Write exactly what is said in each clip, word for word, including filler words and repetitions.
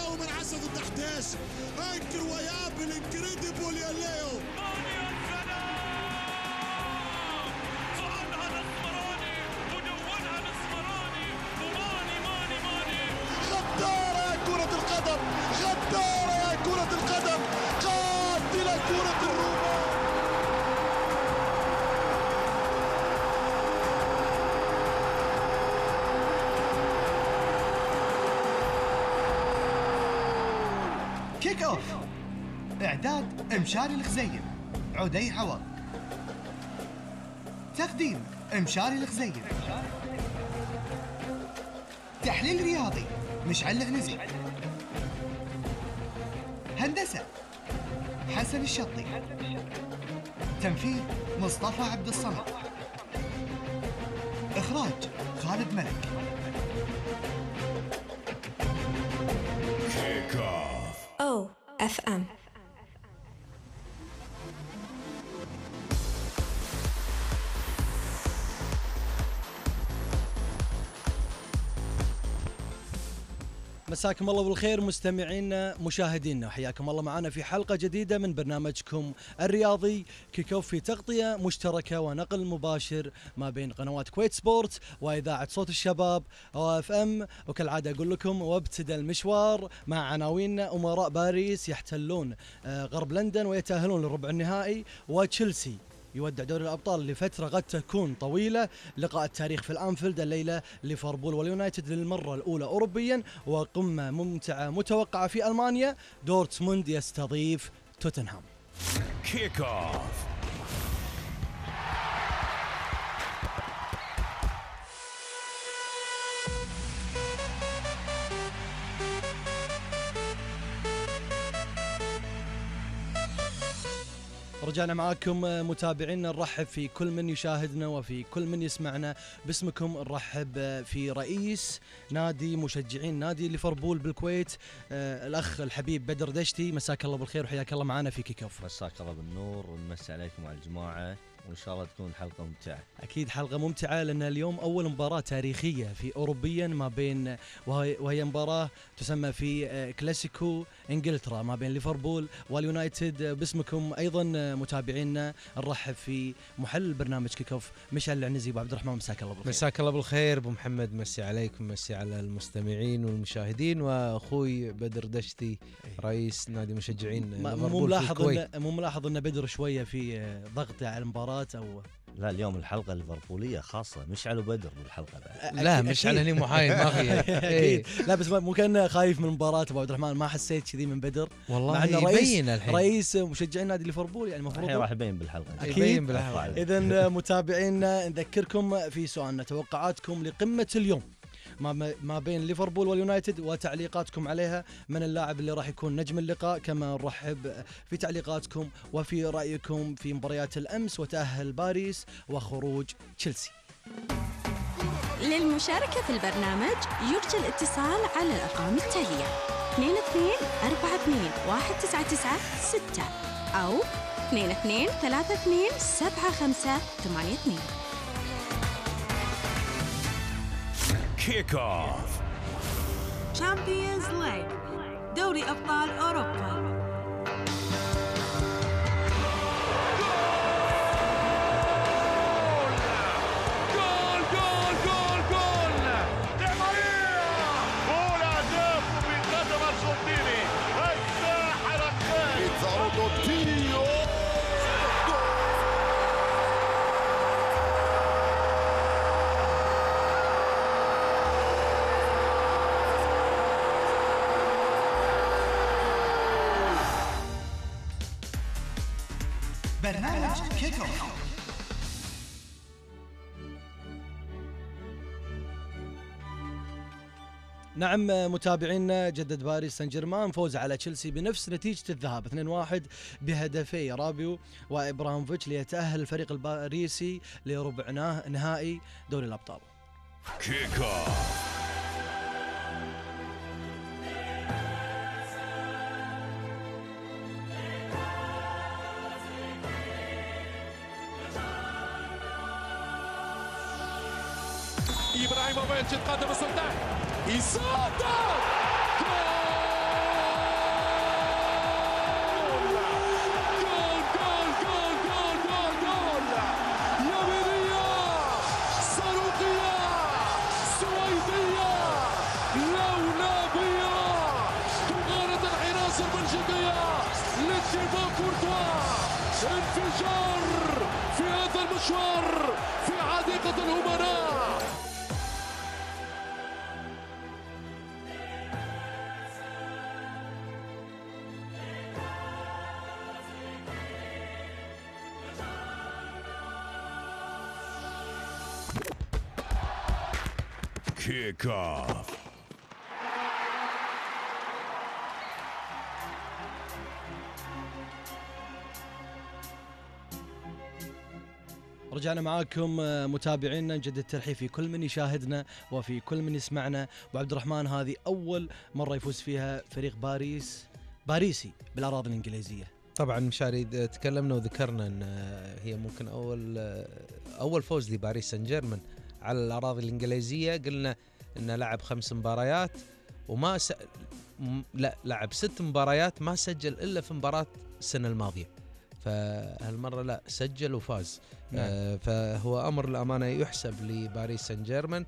ليو من عسد التحتاش، انكر ويابل انكريديبل يا ليو. ماني السلام، فعلها الاسمراني ودونها الاسمراني، وماني ماني ماني. غدارة يا كرة القدم، غدارة يا كرة القدم، قاتلة كرة الرومان. كيك اوف. اعداد مشاري الخزيم، عدي عوض. تقديم مشاري الخزيم. تحليل رياضي مشعل العنزي. هندسة حسن الشطي. تنفيذ مصطفى عبد الصمد. إخراج خالد ملك. أو إف إم. مساكم الله بالخير مستمعينا مشاهدينا، حياكم الله معنا في حلقة جديدة من برنامجكم الرياضي كيك اوف، في تغطية مشتركة ونقل مباشر ما بين قنوات كويت سبورت وإذاعة صوت الشباب أو اف ام. وكالعادة أقول لكم وابتدى المشوار مع عناوين أمراء باريس يحتلون غرب لندن ويتأهلون للربع النهائي، وتشيلسي يودع دوري الأبطال لفترة قد تكون طويلة. لقاء التاريخ في الأنفيلد الليلة، ليفربول واليونايتد للمرة الأولى أوروبيا، وقمة ممتعة متوقعة في ألمانيا، دورتموند يستضيف توتنهام. كيك اوف. رجعنا معاكم متابعينا، نرحب في كل من يشاهدنا وفي كل من يسمعنا. باسمكم نرحب في رئيس نادي مشجعين نادي ليفربول بالكويت، آه الأخ الحبيب بدر دشتي. مساك الله بالخير وحياك الله معنا في كيك اوف. مساك الله بالنور ونمسي عليكم وعلى الجماعة، وإن شاء الله تكون حلقة ممتعة. أكيد حلقة ممتعة، لأن اليوم أول مباراة تاريخية في أوروبيا ما بين، وهي, وهي مباراة تسمى في كلاسيكو إنجلترا ما بين ليفربول واليونايتد. باسمكم أيضا متابعينا نرحب في محلل برنامج كيك اوف مشعل العنزي. أبو عبد الرحمن مساك الله بالخير. مساك الله بالخير أبو محمد، مسي عليكم، مسي على المستمعين والمشاهدين، وأخوي بدر دشتي رئيس نادي مشجعين ليفربول في الكويت. مو ملاحظ أن بدر شوية في ضغط على المباراة أو لا، اليوم الحلقة الليفربولية خاصة، مشعل وبدر بالحلقة بعد. لا مشعل هني محايد ما في. أكيد. لا بس مو كان خايف من المباراة أبو عبد الرحمن، ما حسيت كذي من بدر والله يبين الحين رئيس مشجعين نادي ليفربول، يعني المفروض راح يبين بالحلقة. أكيد بالحلقة. إذن متابعينا نذكركم في سؤالنا، توقعاتكم لقمة اليوم ما بين ليفربول واليونايتد وتعليقاتكم عليها، من اللاعب اللي راح يكون نجم اللقاء. كما نرحب في تعليقاتكم وفي رأيكم في مباريات الأمس وتأهل باريس وخروج تشيلسي. للمشاركة في البرنامج يرجى الاتصال على الأرقام التالية: اثنين اثنين أربعة اثنين واحد تسعة تسعة ستة أو اثنين اثنين ثلاثة اثنين سبعة خمسة ثمانية اثنين. كيك اوف. تشامبيونز ليج، دوري أبطال أوروبا. برنامج كيك اوف. نعم متابعينا، جدد باريس سان جيرمان فوز على تشيلسي بنفس نتيجة الذهاب اثنين واحد بهدفي رابيو وإبراهيموفيتش، ليتأهل الفريق الباريسي لربع نهائي دوري الأبطال. كيك اوف. إبراهيموفيتش يتقدم السلطان، يصدر جول انفجار في هذا المشوار في حديقة الأمراء. Kick off. رجعنا معاكم متابعينا، نجدد الترحيب في كل من يشاهدنا وفي كل من يسمعنا. ابو عبد الرحمن، هذه اول مره يفوز فيها فريق باريس باريسي بالاراضي الانجليزيه. طبعا مشاري تكلمنا وذكرنا ان هي ممكن اول اول فوز لباريس سان جيرمان على الاراضي الانجليزيه. قلنا انه لعب خمس مباريات وما س... لا لعب ست مباريات ما سجل الا في مباراه السنه الماضيه، فهالمره لا سجل وفاز. نعم. آه فهو امر الامانه يحسب لباريس سان جيرمان،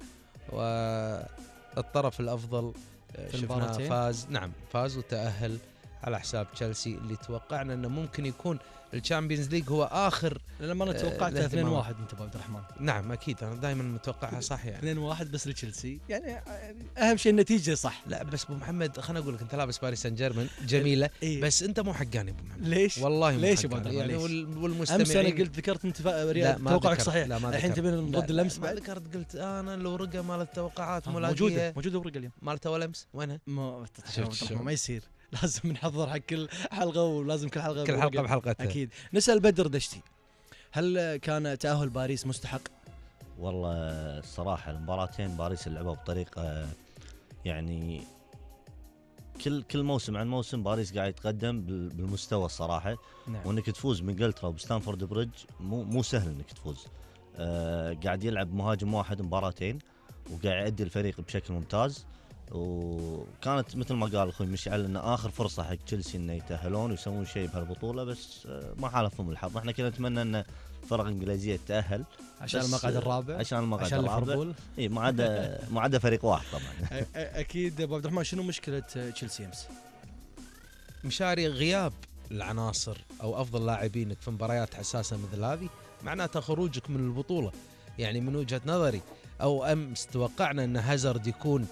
والطرف الافضل شفنا فاز. نعم فاز وتاهل على حساب تشيلسي اللي توقعنا انه ممكن يكون الشامبيونز ليج هو اخر. لما انا توقعتها اثنين واحد انت ابو عبد الرحمن. نعم اكيد انا دائما متوقعها صح يعني اثنين واحد بس لتشيلسي، يعني اهم شيء النتيجه صح. لا بس ابو محمد خليني اقول لك انت لابس باريس سان جيرمان جميله إيه؟ بس انت مو حقاني ابو محمد. ليش؟ والله ليش ابو عبد الرحمن؟ يعني والمستمعين امس انا قلت ذكرت انت توقعك صحيح، الحين تبين ضد الامس بعد. ذكرت قلت انا الورقه مال التوقعات موجوده موجوده ورقه اليوم مالته والامس وينها؟ ما ما يصير، لازم نحضر حق كل حلقه ولازم كل حلقه كل حلقه بحلقتها. اكيد. نسال بدر دشتي، هل كان تاهل باريس مستحق؟ والله الصراحه المباراتين باريس لعبوا بطريقه يعني كل كل موسم عن موسم باريس قاعد يتقدم بالمستوى الصراحه. نعم. وانك تفوز بانجلترا وبستانفورد بريدج مو مو سهل انك تفوز. آه قاعد يلعب مهاجم واحد مباراتين وقاعد يؤدي الفريق بشكل ممتاز. وكانت مثل ما قال اخوي مشعل ان اخر فرصه حق تشيلسي انه يتاهلون ويسوون شيء بهالبطوله، بس ما حالفهم الحظ. احنا كنا نتمنى ان الفرق الانجليزيه تتاهل عشان المقعد الرابع، عشان المقعد عشان الرابع. اي ما عدا ما عدا فريق واحد طبعا. اكيد. ابو عبد الرحمن شنو مشكله تشيلسي امس؟ مشاري غياب العناصر او افضل لاعبينك في مباريات حساسه مثل هذه معناته خروجك من البطوله. يعني من وجهه نظري او امس توقعنا ان هازارد يكون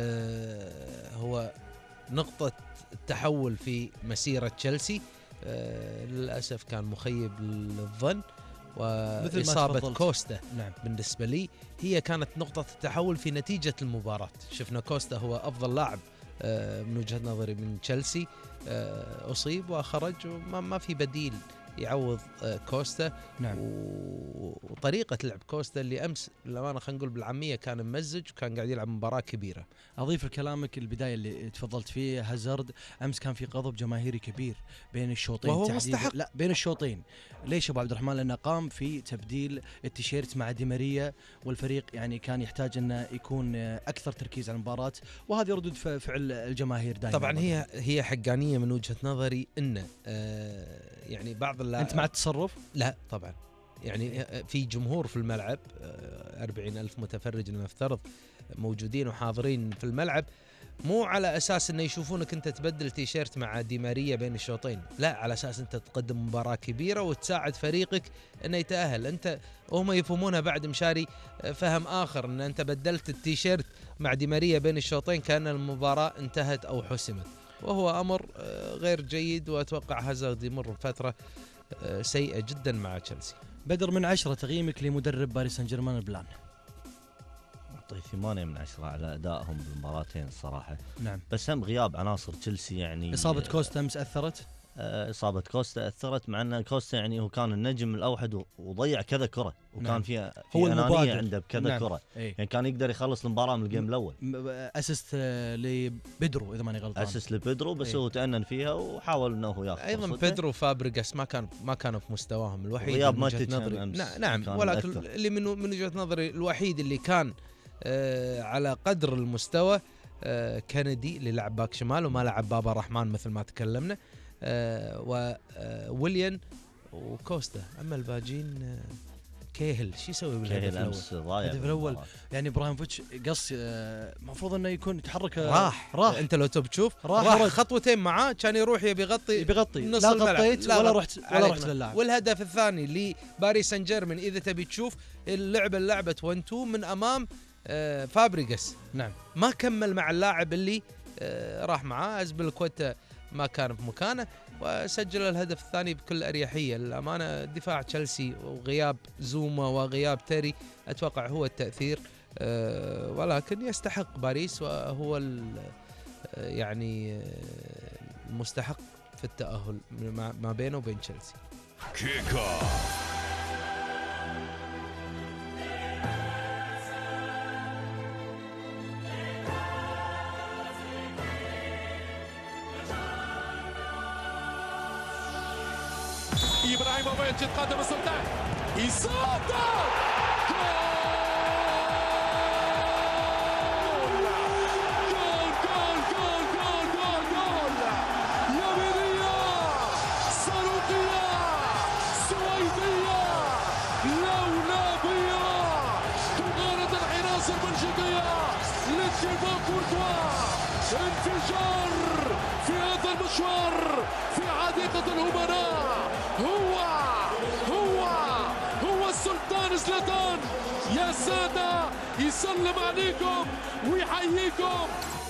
آه هو نقطة التحول في مسيرة تشيلسي. آه للأسف كان مخيب للظن، وإصابة كوستا نعم. بالنسبة لي هي كانت نقطة التحول في نتيجة المباراة. شفنا كوستا هو أفضل لاعب آه من وجهة نظري من تشيلسي، آه أصيب وخرج وما ما في بديل يعوض كوستا. نعم. وطريقة لعب كوستا اللي أمس لما خلينا نقول بالعامية كان ممزج وكان قاعد يلعب مباراة كبيرة. أضيف لكلامك البداية اللي تفضلت فيه هازارد أمس كان في غضب جماهيري كبير بين الشوطين وهو مستحق. لا بين الشوطين. ليش أبو عبد الرحمن؟ لأنه قام في تبديل التيشيرت مع دي ماريا، والفريق يعني كان يحتاج أنه يكون أكثر تركيز على المباراة، وهذه ردود فعل الجماهير دائما. طبعا هي هي حقانية من وجهة نظري إنه آه يعني بعض اللاعب. أنت مع التصرف؟ لا طبعا. يعني في جمهور في الملعب أربعين ألف متفرج نفترض موجودين وحاضرين في الملعب، مو على أساس أنه يشوفونك أنت تبدل تيشيرت مع دي ماريا بين الشوطين، لا على أساس أنت تقدم مباراة كبيرة وتساعد فريقك أنه يتأهل. أنت وهم يفهمونها بعد مشاري فهم آخر أن أنت بدلت التيشيرت مع دي ماريا بين الشوطين كأن المباراة انتهت أو حسمت، وهو أمر غير جيد. وأتوقع هازارد يمر فترة سيئة جدا مع تشيلسي. بدر من عشرة تقييمك لمدرب باريس سان جيرمان البلان؟ أعطيه ثمانية من عشرة على أدائهم بالمباراتين الصراحة. نعم. بس هم غياب عناصر تشيلسي يعني. إصابة كوستا أمس أثرت؟ إصابة كوستا أثرت، مع أن كوستا يعني هو كان النجم الأوحد وضيع كذا كرة، وكان نعم. فيها في هو أنانية عنده بكذا نعم. كرة. ايه؟ يعني كان يقدر يخلص المباراة من الجيم الأول. أسست لبيدرو إذا ماني غلطان. أسست لبيدرو بس ايه؟ هو تأنن فيها وحاول أنه هو ياخذ. أيضا بيدرو وفابريغاس ما كان ما كانوا في مستواهم الوحيد. غياب ماتيتش أمس. نعم. ولكن اللي من من وجهة نظري الوحيد اللي كان آه على قدر المستوى آه كندي اللي لعب باك شمال وما لعب بابا الرحمن مثل ما تكلمنا، آه وويليان وكوستا. أما الباجين آه كيهل شو يسوي بالهدف كيهل الاول؟ امس ضايع الهدف الاول بالمباراة. يعني ابراهيموفيتش قص المفروض انه يكون يتحرك. راح راح انت لو تبي تشوف راح راح, ورد. خطوتين معاه كان يروح يبي يغطي بيغطي نص لا الملعب. غطيت لا ولا غط- رحت ولا عليك رحت نعم. للاعب. والهدف الثاني لباريس سان جيرمان اذا تبي تشوف اللعبه اللعبه واحد اثنين من امام آه فابريغاس، نعم ما كمل مع اللاعب اللي آه راح معاه. أزبيلكويتا ما كان في مكانه وسجل الهدف الثاني بكل أريحية. الأمانة دفاع تشيلسي وغياب زوما وغياب تيري أتوقع هو التأثير، أه ولكن يستحق باريس وهو ال- آه، يعني آه، المستحق في التأهل ما ما بينه وبين تشيلسي. Kick off. إبراهيموفيتش يتقدم السلطان يصدر جول جول جول جول جول جول يمينية صاروخية سويدية لولبية تغارد العناصر البلجيكية لتشيبو كورتوا. انفجار في هذا المشوار في حديقة الأمراء. هو هو هو السلطان زلاتان يا سادة، يسلم عليكم ويحييكم.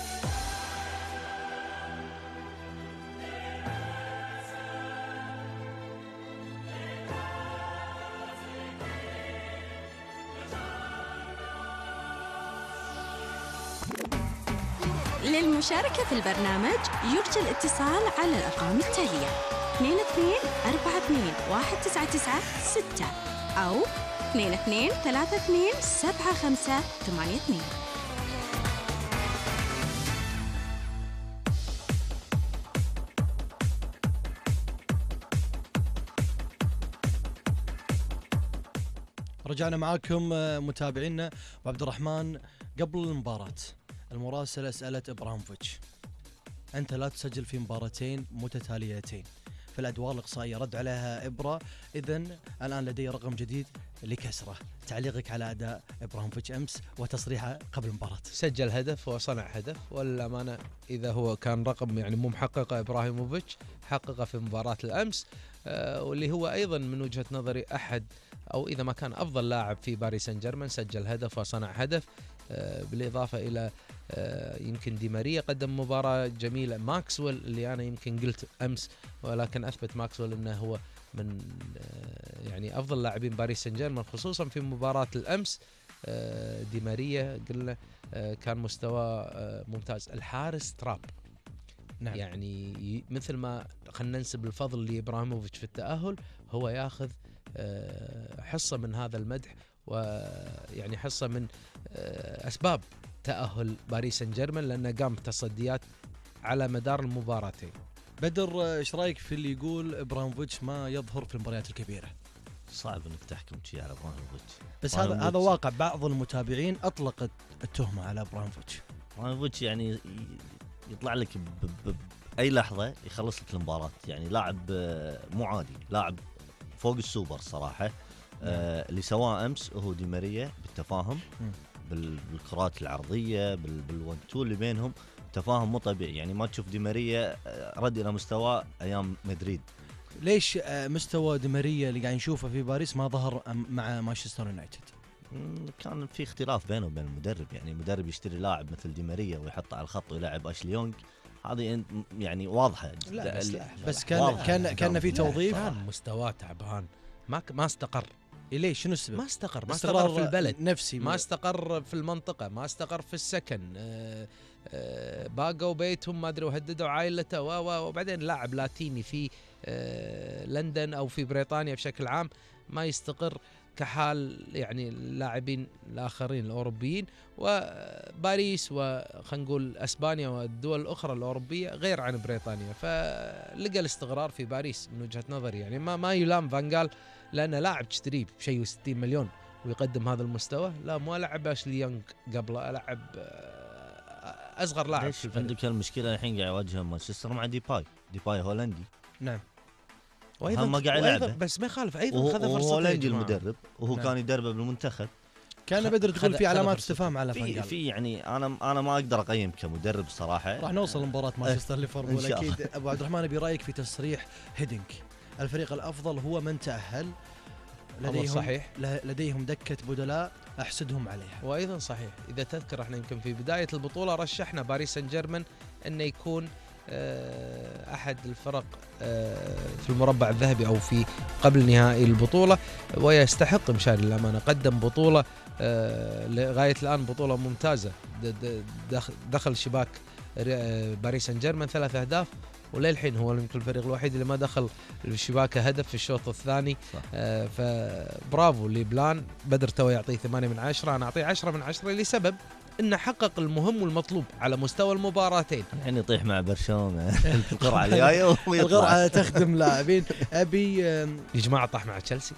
للمشاركة في البرنامج يرجى الاتصال على الأرقام التالية: اثنين اثنين أربعة اثنين واحد تسعة تسعة ستة أو اثنين اثنين ثلاثة اثنين سبعة خمسة ثمانية اثنين. رجعنا معاكم متابعينا وعبد الرحمن. قبل المباراة المراسلة سألت ابراهيموفيتش: أنت لا تسجل في مباراتين متتاليتين في الأدوار الإقصائية. رد عليها إبرا: إذن الآن لدي رقم جديد لكسره. تعليقك على أداء ابراهيموفيتش أمس وتصريحه قبل المباراة؟ سجل هدف وصنع هدف، والأمانة إذا هو كان رقم يعني مو محققه إبراهيموفيتش حققه في مباراة الأمس، آه واللي هو أيضا من وجهة نظري أحد أو إذا ما كان أفضل لاعب في باريس سان جيرمان. سجل هدف وصنع هدف، آه بالإضافة إلى آه يمكن دي ماريا قدم مباراة جميلة. ماكسويل اللي أنا يمكن قلت أمس ولكن أثبت ماكسويل أنه هو من آه يعني أفضل لاعبين باريس سان جيرمان خصوصا في مباراة الأمس. آه دي ماريا قلنا آه كان مستوى آه ممتاز. الحارس تراب، نعم. يعني مثل ما خلينا ننسب الفضل لإبراهيموفيتش في التأهل، هو ياخذ آه حصة من هذا المدح ويعني حصة من آه أسباب تأهل باريس سان جيرمان لأنه قام بتصديات على مدار المباراتين. بدر، ايش رايك في اللي يقول ابراهيموفيتش ما يظهر في المباريات الكبيره؟ صعب انك تحكم شيء على ابراهيموفيتش. بس هذا هذا واقع. بعض المتابعين اطلقت التهمه على ابراهيموفيتش. ابراهيموفيتش يعني يطلع لك باي لحظه يخلص لك المباراه، يعني لاعب مو عادي، لاعب فوق السوبر صراحه. آه اللي سواه امس هو دي ماريا بالتفاهم بالكرات العرضيه بالون تو اللي بينهم، تفاهم مو طبيعي. يعني ما تشوف دي ماريا رد الى مستوى ايام مدريد. ليش مستوى دي ماريا اللي قاعد نشوفه في باريس ما ظهر مع مانشستر يونايتد؟ كان في اختلاف بينه وبين المدرب. يعني المدرب يشتري لاعب مثل دي ماريا ويحطه على الخط ويلعب اشلي يونغ، هذه يعني واضحه. لا بس, لا بس كان كان كان في توظيف. كان مستواه تعبان، ما ما استقر. ليش؟ شنو السبب؟ ما استقر ما استقر في البلد نفسي، ما استقر في المنطقة، ما استقر في السكن. آه آه باقوا بيتهم ما ادري وهددوا عائلته و وبعدين لاعب لاتيني في آه لندن او في بريطانيا بشكل عام ما يستقر كحال يعني اللاعبين الاخرين الاوروبيين. وباريس وخلينا نقول اسبانيا والدول الاخرى الاوروبيه غير عن بريطانيا، فلقى الاستقرار في باريس من وجهة نظري. يعني ما ما يلام فانغال لأنه لاعب تشتريه بشيء وستين مليون ويقدم هذا المستوى. لا مو ألعب أشلي يونغ قبله، ألعب أصغر لاعب في الفريق. عندك المشكلة الحين قاعد يواجهها مانشستر مع ديباي. ديباي هولندي. نعم. وايضا هم قاعد يلعبه بس ما يخالف ايضا وهو, خذ وهو فرصته لا يجي المدرب وهو نعم. كان يدربه بالمنتخب. كان بدر تقول خذ- في خذ علامات فرصته. استفهام على في فانجال. في يعني انا انا ما اقدر اقيم كمدرب صراحه. راح نوصل لمباراة مانشستر ليفربول إن شاء الله. اكيد. ابو عبد الرحمن ابي رايك في تصريح هيدنك، الفريق الافضل هو من تاهل، لديهم صحيح. لديهم دكة بدلاء احسدهم عليها. وايضا صحيح. اذا تذكر احنا يمكن في بدايه البطوله رشحنا باريس سان جيرمان انه يكون آه، احد الفرق آه، في المربع الذهبي او في قبل نهائي البطوله، ويستحق مشاري للامانه. قدم بطوله آه، لغايه الان بطوله ممتازه، دخل شباك باريس سان جيرمان ثلاث اهداف، وللحين هو يمكن الفريق الوحيد اللي ما دخل الشباكه هدف في الشوط الثاني. آه فبرافو لبلان. بدر تو يعطيه ثمانية من عشرة، انا اعطيه عشرة من عشرة لسبب انه حقق المهم والمطلوب على مستوى المباراتين. الحين يطيح مع برشلونه في القرعه الجايه القرعه تخدم لاعبين. ابي يا جماعه طاح مع تشيلسي.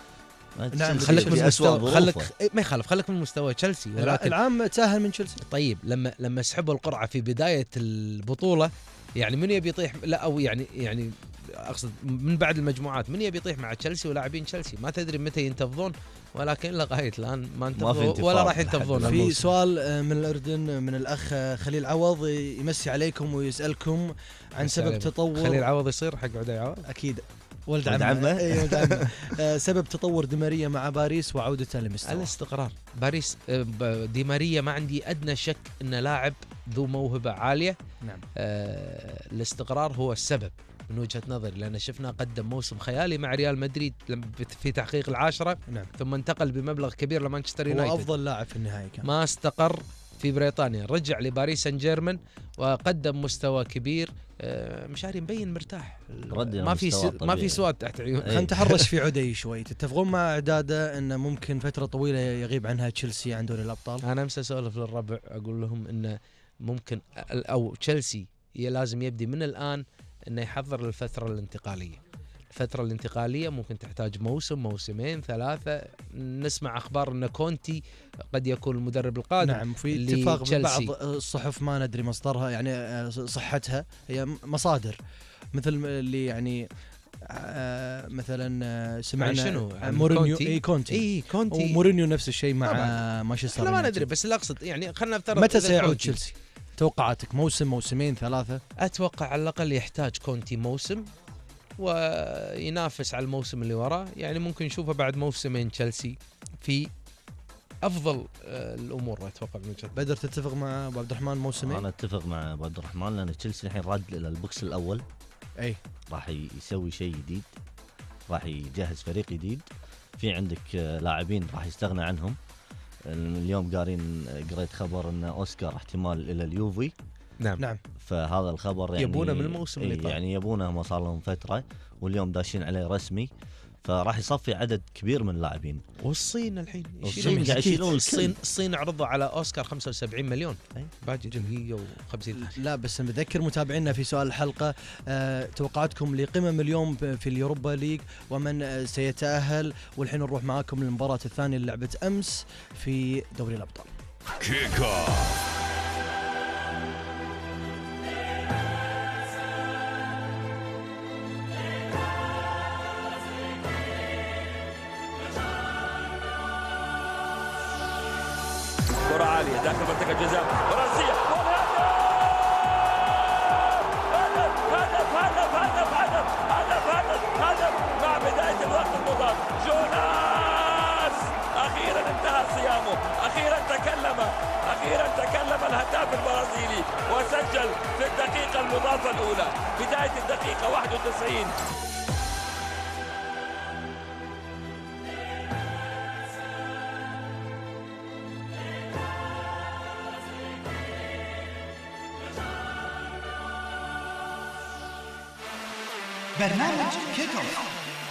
نعم خليك من مستوى خليك ما يخالف خليك من مستوى تشيلسي، ولكن العام تاهل من تشيلسي. طيب لما لما سحبوا القرعه في بدايه البطوله، يعني من يبي يطيح لا او يعني يعني اقصد من بعد المجموعات من يبي يطيح مع تشيلسي ولاعبين تشيلسي؟ ما تدري متى ينتفضون، ولكن لغايه الان ما انتفضوا ولا راح ينتفضون. في سؤال من الاردن من الاخ خليل عوض يمسي عليكم ويسالكم عن سبب تطور. خليل عوض يصير حق عدي عوض اكيد ولد عمه. اي ولد عمه. آه سبب تطور دي ماريا مع باريس وعودته لمستوى الاستقرار. باريس دي ماريا ما عندي ادنى شك انه لاعب ذو موهبه عاليه. نعم. آه الاستقرار هو السبب من وجهه نظري، لان شفنا قدم موسم خيالي مع ريال مدريد في تحقيق العاشره. نعم. ثم انتقل بمبلغ كبير لمانشستر يونايتد، هو افضل لاعب في النهائي كان. ما استقر في بريطانيا، رجع لباريس سان جيرمان وقدم مستوى كبير. مشاري مبين مرتاح، ما في س... ما في سواد تحت عيون. خلينا نتحرش في عدي شوي. تتفقون مع اعداده انه ممكن فتره طويله يغيب عنها تشيلسي عن دوري الابطال؟ انا امس اسولف للربع اقول لهم انه ممكن او تشيلسي لازم يبدي من الان انه يحضر للفتره الانتقاليه. الفترة الانتقالية ممكن تحتاج موسم موسمين ثلاثة. نسمع أخبار أن كونتي قد يكون المدرب القادم. نعم، في اتفاق من بعض الصحف ما ندري مصدرها يعني صحتها، هي مصادر مثل اللي يعني آه مثلا سمعنا شنو مورينيو اي كونتي اي كونتي ومورينيو نفس الشيء مع مانشستر يونايتد. ما ندري بس اللي أقصد يعني خلينا نفترض متى سيعود تشيلسي؟ توقعاتك موسم موسمين ثلاثة؟ أتوقع على الأقل يحتاج كونتي موسم وينافس على الموسم اللي وراه، يعني ممكن نشوفه بعد موسمين تشيلسي في افضل الامور. اتوقع من وجهة بدر تتفق مع ابو عبد الرحمن موسمين؟ انا اتفق مع ابو عبد الرحمن لان تشيلسي الحين راد الى البوكس الاول. اي راح يسوي شيء جديد، راح يجهز فريق جديد، في عندك لاعبين راح يستغنى عنهم. اليوم قارين قريت خبر ان اوسكار احتمال الى اليوفي. نعم نعم. فهذا الخبر يعني يبونه من الموسم اللي طلع، يعني يبونه ما صار لهم فتره واليوم داشين عليه رسمي، فراح يصفي عدد كبير من اللاعبين. والصين الحين الصين قاعد يشيلون الصين الصين عرضوا على اوسكار خمسة وسبعين مليون باجي هي وخمسين. لا بس نذكر متابعينا في سؤال الحلقه أه توقعاتكم لقمم اليوم في اليوروبا ليج ومن سيتاهل، والحين نروح معاكم للمباراه الثانيه اللي لعبت امس في دوري الابطال. كيك اوف. كرة عالية داخل منطقة الجزاء، فرنسية هدف هدف هدف هدف هدف هدف هدف هدف مع بداية الوقت المضاف. جوناس أخيرا انتهى صيامه، أخيرا تكلم أخيرا تكلم الهداف البرازيلي وسجل في الدقيقة المضافة الأولى، بداية الدقيقة واحد وتسعين. برنامج كيك اوف.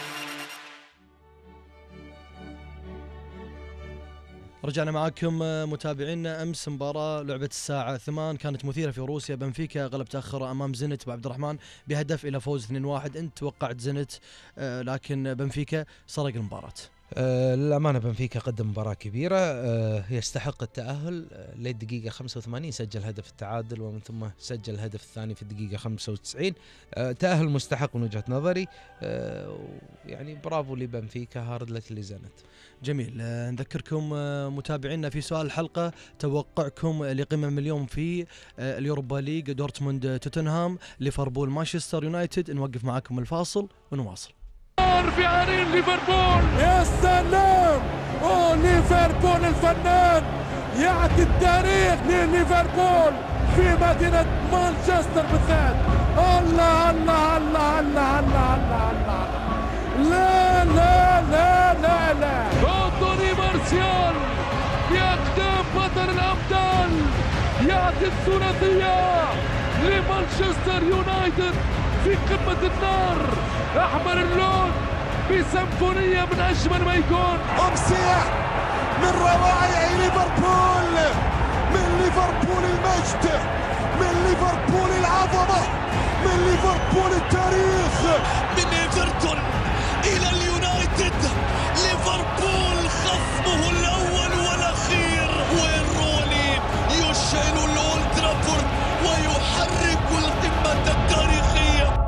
رجعنا معاكم متابعينا. امس مباراه لعبه الساعه ثمان كانت مثيره في روسيا. بنفيكا غلب تاخر امام زنت ابو عبد الرحمن بهدف الى فوز اثنين واحد. انت توقعت زنت آه لكن بنفيكا سرق المباراه. آه للأمانة بنفيكا قدم مباراة كبيرة، آه يستحق التأهل. آه للدقيقة خمسة وثمانين سجل هدف التعادل، ومن ثم سجل الهدف الثاني في الدقيقة خمسة وتسعين. آه تأهل مستحق من وجهة نظري، آه يعني برافو لبنفيكا، هارد لك اللي زنت. جميل. آه نذكركم آه متابعينا في سؤال الحلقة، توقعكم لقمم اليوم في آه اليوروبا ليج، دورتموند توتنهام، ليفربول مانشستر يونايتد. نوقف معاكم الفاصل ونواصل. في عرين ليفربول، يا سلام، اوه ليفربول الفنان يعطي التاريخ لليفربول في مدينة مانشستر بالذات. الله الله الله الله الله الله الله لا لا لا لا لا أنتوني مارسيال بأقدام بطل الأبطال يعطي الثلاثية لمانشستر يونايتد في قمة النار، أحمر اللون بسيمفونية من أجمل ما يكون. أمسيح من روائع ليفربول، من ليفربول المجد، من ليفربول العظمة، من ليفربول التاريخ، من إيفرتون إلى اليونايتد. ليفربول خصمه الأول والأخير، وين روني يشعل الأولد ترافورد ويحرك القمة التاريخية.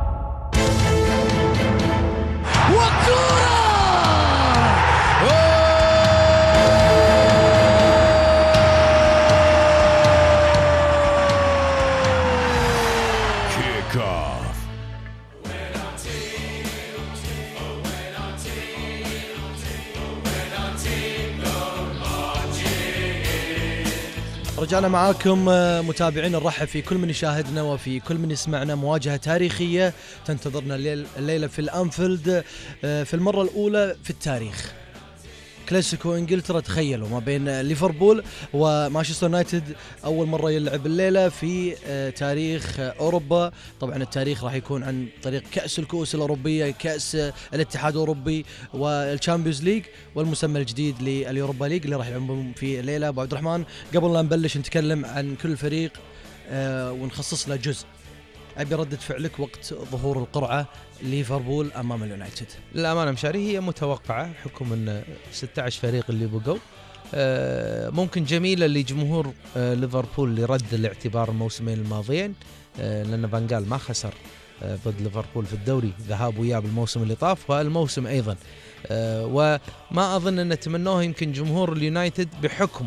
وكورة Kick off. رجعنا معاكم متابعين، نرحب في كل من يشاهدنا وفي كل من يسمعنا. مواجهة تاريخية تنتظرنا الليلة في الأنفيلد في المرة الأولى في التاريخ. كلاسيكو انجلترا، تخيلوا، ما بين ليفربول ومانشستر يونايتد، اول مره يلعب الليله في تاريخ اوروبا. طبعا التاريخ راح يكون عن طريق كاس الكؤوس الاوروبيه، كاس الاتحاد الاوروبي والشامبيونز ليج، والمسمى الجديد لليوروبا ليج اللي راح يلعبون في الليله. ابو عبد الرحمن، قبل لا نبلش نتكلم عن كل فريق آه ونخصص له جزء، ابي ردة فعلك وقت ظهور القرعه ليفربول امام اليونايتد. للأمانة مشاري هي متوقعة حكم ان ستة عشر فريق اللي بقوا. آه ممكن جميلة لجمهور آه ليفربول لرد الاعتبار الموسمين الماضيين، آه لأن فانجال ما خسر آه ضد ليفربول في الدوري، ذهاب وياه بالموسم اللي طاف والموسم أيضا. آه وما أظن أن تمنوه يمكن جمهور اليونايتد بحكم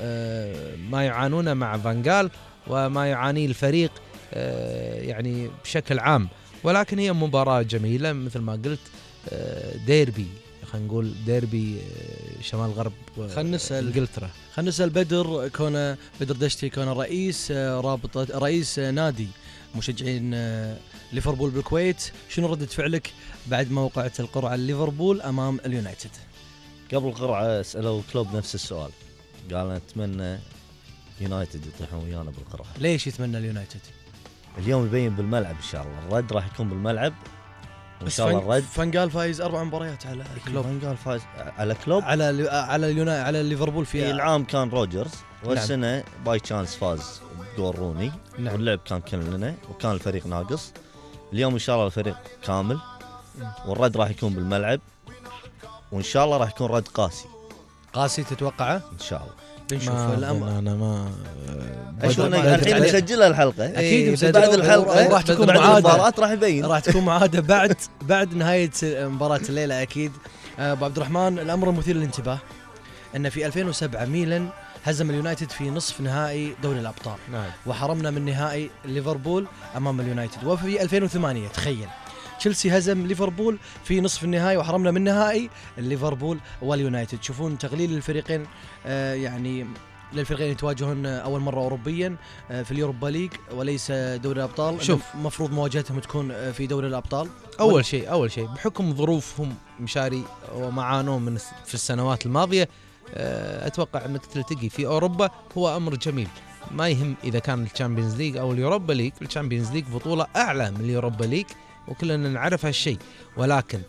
آه ما يعانونه مع فانجال وما يعانيه الفريق آه يعني بشكل عام. ولكن هي مباراة جميلة مثل ما قلت، ديربي، خلينا نقول ديربي شمال غرب خلينا نسأل انجلترا. خلينا نسأل بدر، كونه بدر دشتي، كونه رئيس رابطة رئيس نادي مشجعين ليفربول بالكويت، شنو ردة فعلك بعد ما وقعت القرعة ليفربول امام اليونايتد؟ قبل القرعة سألوا كلوب نفس السؤال، قال نتمنى يونايتد يطيحون ويانا بالقرعة. ليش يتمنى اليونايتد؟ اليوم يبين بالملعب ان شاء الله، الرد راح يكون بالملعب ان شاء الله. الرد فانجال فايز اربع مباريات على كلوب. فانجال فايز على كلوب، على على اليونايتد، على ليفربول. في العام كان روجرز، والسنه نعم. باي تشانس فاز بجول روني، نعم. واللعب كان كلنا وكان الفريق ناقص. اليوم ان شاء الله الفريق كامل، والرد راح يكون بالملعب، وان شاء الله راح يكون رد قاسي. قاسي تتوقعه؟ ان شاء الله. بنشوف الامر. انا ما اشوف الحين نسجلها الحلقه اكيد بعد الحلقه راح تكون بعد المباراه راح يبين راح تكون معاده بعد بعد نهايه مباراه الليله اكيد. ابو عبد الرحمن، الامر المثير للانتباه ان في ألفين وسبعة ميلان هزم اليونايتد في نصف نهائي دوري الابطال، نعم. وحرمنا من نهائي ليفربول امام اليونايتد. وفي ألفين وثمانية تخيل تشيلسي هزم ليفربول في نصف النهائي وحرمنا من نهائي ليفربول واليونايتد. تشوفون تقليل الفريقين، آه يعني للفريقين يتواجهون اول مره اوروبيا في اليوروبا ليج وليس دوري الابطال. شوف، المفروض مواجهتهم تكون في دوري الابطال. اول شيء اول شيء بحكم ظروفهم مشاري وما عانوا من في السنوات الماضيه، اتوقع انك تلتقي في اوروبا هو امر جميل. ما يهم اذا كان الشامبيونز ليج او اليوروبا ليج، الشامبيونز ليج بطوله اعلى من اليوروبا ليج وكلنا نعرف هالشيء، ولكن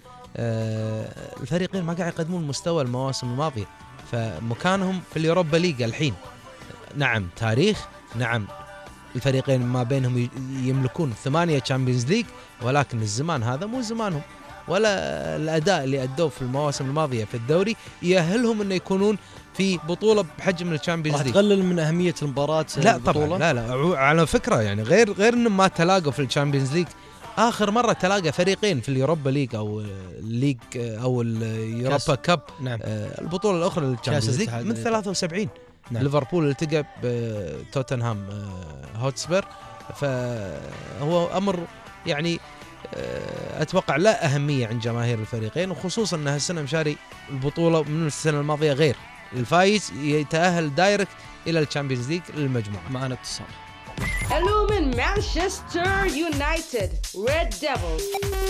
الفريقين ما قاعد يقدمون مستوى المواسم الماضيه، فمكانهم في اليوروبا ليج الحين. نعم تاريخ، نعم الفريقين ما بينهم يملكون ثمانية تشامبيونز ليج، ولكن الزمان هذا مو زمانهم. ولا الاداء اللي ادوه في المواسم الماضيه في الدوري يأهلهم انه يكونون في بطوله بحجم الشامبيونز راح ليج. تقلل من اهميه المباراه. لا طبعا لا لا على فكره يعني غير غير انهم ما تلاقوا في الشامبيونز ليج. اخر مره تلاقى فريقين في اليوروبا ليج او الليج او اليوروبا كاب. نعم. البطوله الاخرى للشامبيونز ليج من ثلاثة وسبعين. نعم. ليفربول التقى بتوتنهام هوتسبير، فهو امر يعني اتوقع لا اهميه عند جماهير الفريقين، وخصوصا ان هالسنه مشاري البطوله من السنه الماضيه غير، الفايز يتاهل دايركت الى الشامبيونز ليج للمجموعه. معنا اتصال. الو من مانشستر يونايتد ريد ديفلز.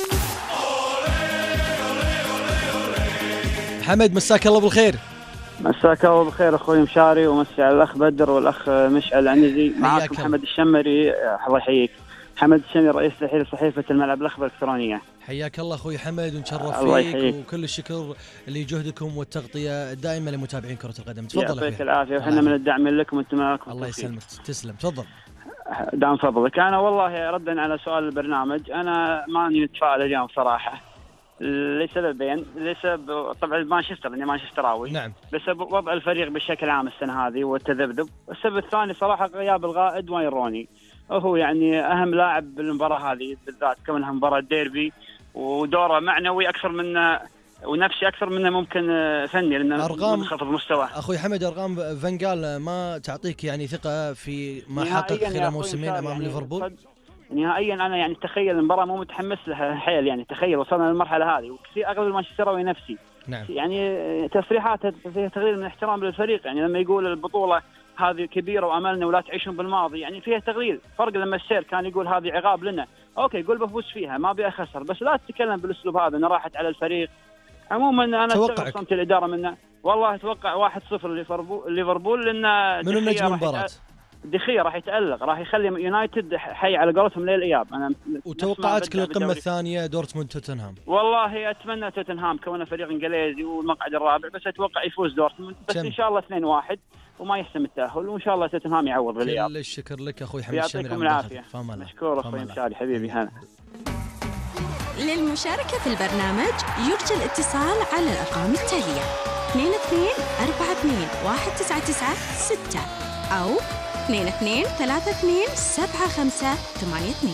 حمد مساك الله بالخير. مساك الله بالخير اخوي مشاري، ومسي على الاخ بدر والاخ مشعل عنزي. معكم حمد الشمري. الله يحييك. حمد الشمري رئيس تحرير صحيفه الملعب الاخبار الالكترونيه. حياك الله اخوي حمد ونشرف فيك، وكل الشكر لجهدكم والتغطيه الدائمه لمتابعين كره القدم. تفضل اخوي. يعطيك العافيه، وحنا من الداعم لكم وانتم معكم. الله يسلمك. تسلم. تفضل. دام فضلك. انا والله ردا على سؤال البرنامج، انا ماني متفائل اليوم صراحه لسببين. لسبب طبعا مانشستر اني مانشستراوي. نعم. بسبب وضع الفريق بشكل عام السنه هذه والتذبذب. والسبب الثاني صراحه غياب القائد واين روني، وهو يعني اهم لاعب بالمباراه هذه بالذات كونها مباراه ديربي، ودوره معنوي اكثر من ونفسي اكثر منه ممكن فني، لانه ارقام منخفض مستواه. اخوي حمد ارقام فانجال ما تعطيك يعني ثقه في ما حقق خلال موسمين امام يعني ليفربول؟ نهائيا انا يعني تخيل المباراه مو متحمس لها حيل، يعني تخيل وصلنا للمرحله هذه، وكثير اغلب المانشستراوي نفسي. نعم. يعني تصريحاته فيها تغيير من احترام للفريق، يعني لما يقول البطوله هذه كبيره واملنا ولا تعيشون بالماضي، يعني فيها تغيير. فرق لما السير كان يقول هذه عقاب لنا، اوكي يقول بفوز فيها ما ابي اخسر، بس لا تتكلم بالاسلوب هذا انه راحت على الفريق. عموما انا استغرب صمت الاداره منه، والله اتوقع واحد صفر ليفربول ليفربول لان من نجم المباراه دخية راح يتألق، راح يخلي يونايتد حي على قولتهم ليل اياب. انا وتوقعاتك للقمه الثانيه دورتموند توتنهام؟ والله اتمنى توتنهام كونه فريق انجليزي والمقعد الرابع، بس اتوقع يفوز دورتموند، بس ان شاء الله اثنين واحد وما يحسم التاهل، وان شاء الله توتنهام يعوض بالاياب. كل الشكر لك اخوي حمد الشمري. يعطيكم العافيه. مشكور اخوي مشاري حبيبي. هلا. للمشاركة في البرنامج يرجى الاتصال على الأرقام التالية: اثنين اثنين أربعة اثنين واحد تسعة تسعة ستة أو اثنين اثنين ثلاثة اثنين سبعة خمسة ثمانية اثنين.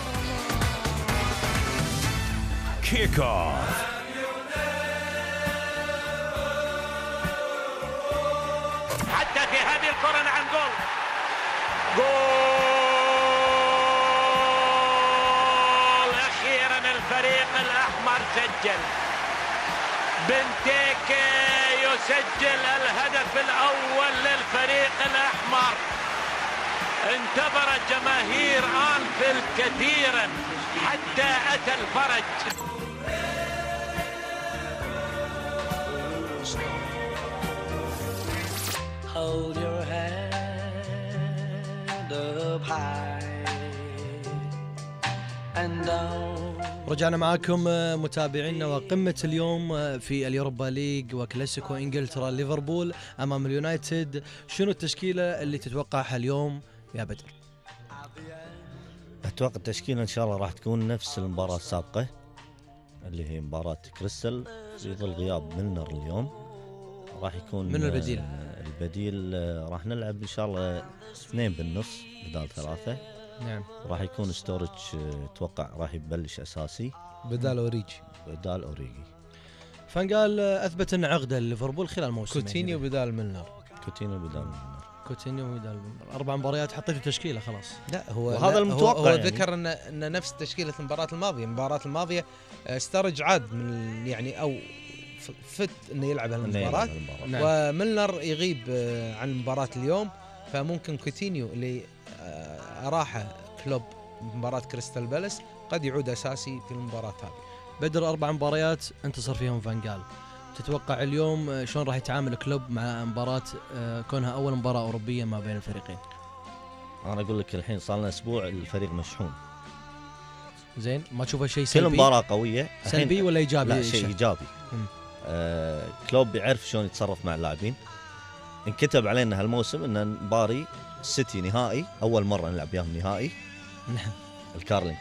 كيك اوف. حتى في هذه الكرة نعم جول. جول الفريق الأحمر سجل. بنتيكي يسجل الهدف الأول للفريق الأحمر. انتظرت جماهير أنفيلد كثيرا حتى أتى الفرج. Hold your hand up high and down. رجعنا معاكم متابعينا، وقمة اليوم في اليوروبا ليج وكلاسيكو انجلترا ليفربول امام اليونايتد. شنو التشكيلة اللي تتوقعها اليوم يا بدر؟ اتوقع التشكيلة ان شاء الله راح تكون نفس المباراة السابقة اللي هي مباراة كريستال، في ظل غياب ميلنر اليوم راح يكون من البديل. البديل راح نلعب ان شاء الله اثنين بالنص بدال ثلاثة. نعم. راح يكون ستوريتش اتوقع راح يبلش اساسي بدال اوريجي. بدال اوريجي. فانقال اثبت ان عقده ليفربول خلال موسمين. كوتينيو بدال ميلنر. كوتينيو بدال ميلنر. كوتينيو بدال ميلنر. اربع مباريات حطيته تشكيله خلاص. لا هو وهذا المتوقع. هو, هو يعني. ذكر ان ان نفس تشكيله المباراه الماضيه، المباراه الماضيه ستورج عاد من يعني او فت انه يلعب هالمباراه. نعم. وميلنر يغيب عن مباراه اليوم، فممكن كوتينيو اللي اراحه كلوب مباراة كريستال بالاس قد يعود أساسي في المباراة هذه. بدر أربع مباريات انتصر فيهم فانجال، تتوقع اليوم شلون راح يتعامل كلوب مع مباراة كونها أول مباراة أوروبية ما بين الفريقين؟ أنا أقول لك الحين صار لنا أسبوع الفريق مشحون. زين، ما تشوفه شيء سلبي؟ كل مباراة قوية. سلبي ولا إيجابي؟ لا شيء إيجابي. آه كلوب يعرف شلون يتصرف مع اللاعبين. انكتب علينا هالموسم إن نباري السيتي نهائي، أول مرة نلعب وياهم نهائي. نعم. الكارلين كاب.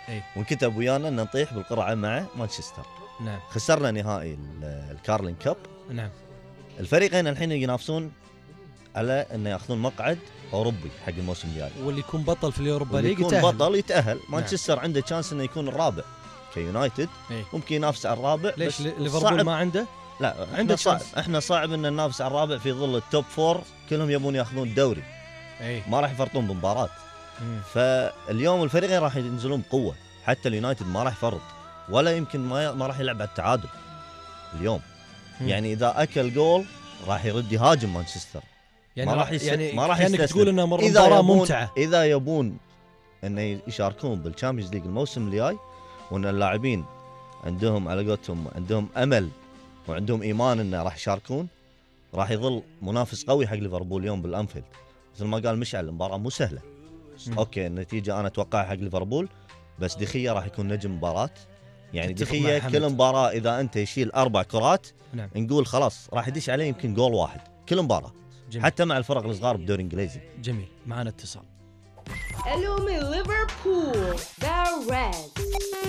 أي. وانكتب ويانا ان نطيح بالقرعه مع مانشستر. نعم. خسرنا نهائي الكارلين كاب. نعم. الفريقين الحين ينافسون على انه ياخذون مقعد اوروبي حق الموسم الجاي، واللي يكون بطل في اليوروبا ليج يكون يتأهل. بطل يتاهل. مانشستر نعم. عنده تشانس انه يكون الرابع كيونايتد. أي. ممكن ينافس على الرابع. ليش ليفربول ما عنده؟ لا عنده صعب. شانس. احنا صعب ان ننافس على الرابع في ظل التوب فور كلهم يبون ياخذون الدوري. أي. ما راح يفرطون بمباراه. مم. فاليوم الفريقين راح ينزلون بقوه، حتى اليونايتد ما راح يفرط ولا يمكن ما ما راح يلعب على التعادل اليوم. مم. يعني اذا اكل جول راح يرد يهاجم مانشستر. يعني ما راح راح يس... يعني ما راح كأنك يستسلم. تقول انها مره إذا مباراه يبون... ممتعه. اذا يبون انه يشاركون بالشامبيونز ليج الموسم الجاي، وان اللاعبين عندهم على قولتهم عندهم امل وعندهم ايمان انه راح يشاركون، راح يظل منافس قوي حق ليفربول اليوم بالانفيلد. مثل ما قال مشعل المباراه مو سهله. م. اوكي النتيجه انا اتوقعها حق ليفربول، بس دخية راح يكون نجم مباراه. يعني تتفق دخية مع كل حمد. مباراه اذا انت يشيل اربع كرات نعم. نقول خلاص راح يدش عليه يمكن جول واحد كل مباراه. جميل. حتى مع الفرق الصغار بالدوري الانجليزي. جميل. معنا اتصال. الو من ليفربول ذا ريد.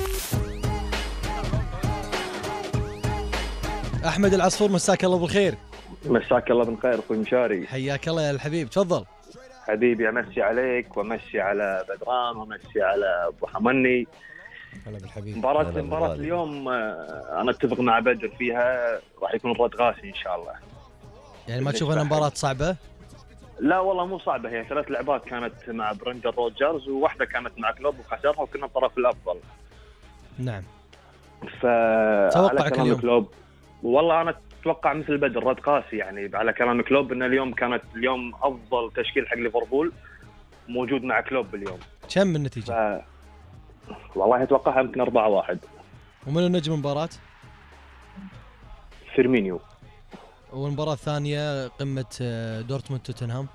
احمد العصفور، مساك الله بالخير. مساك الله بالخير اخوي مشاري. حياك الله يا الحبيب، تفضل. حبيبي امسي عليك وامسي على بدران وامسي على ابو حمني. هلا بالحبيب. مباراة مباراة اليوم انا اتفق مع بدر فيها، راح يكون الرد غاسي ان شاء الله. يعني ما تشوف انها مباراة صعبة؟ لا والله مو صعبة، هي ثلاث لعبات كانت مع برندن روجرز وواحدة كانت مع كلوب وخسرها وكنا الطرف الافضل. نعم. فتوقعك اليوم كلوب. والله انا اتوقع مثل بدر رد قاسي، يعني على كلام كلوب ان اليوم كانت اليوم افضل تشكيل حق ليفربول موجود مع كلوب اليوم. كم النتيجة؟ ف... والله اتوقعها يمكن أربعة واحد. ومن النجم المباراة؟ فيرمينيو. والمباراة الثانية قمة دورتموند توتنهام؟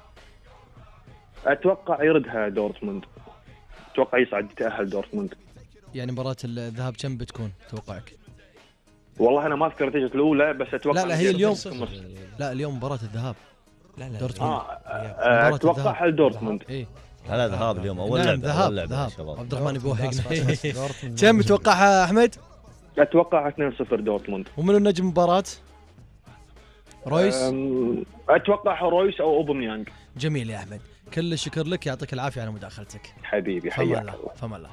اتوقع يردها دورتموند، اتوقع يصعد يتأهل دورتموند. يعني مباراة الذهاب كم بتكون توقعك؟ والله انا ما اذكر نتيجة الاولى بس اتوقع. لا لا هي اليوم لا اليوم مباراة الذهاب. لا لا دورتموند. آه اتوقع دورتموند. ايه لا ذهاب اليوم اول نعم لعبة. ذهاب ذهاب. عبد الرحمن يبوهقنا. كم متوقعها احمد؟ اتوقع اثنين صفر دورتموند. ومن النجم مباراة؟ رويس؟ اتوقع رويس او اوباميانج. جميل يا احمد، كل الشكر لك، يعطيك العافية على مداخلتك حبيبي. حياك الله. فما الله.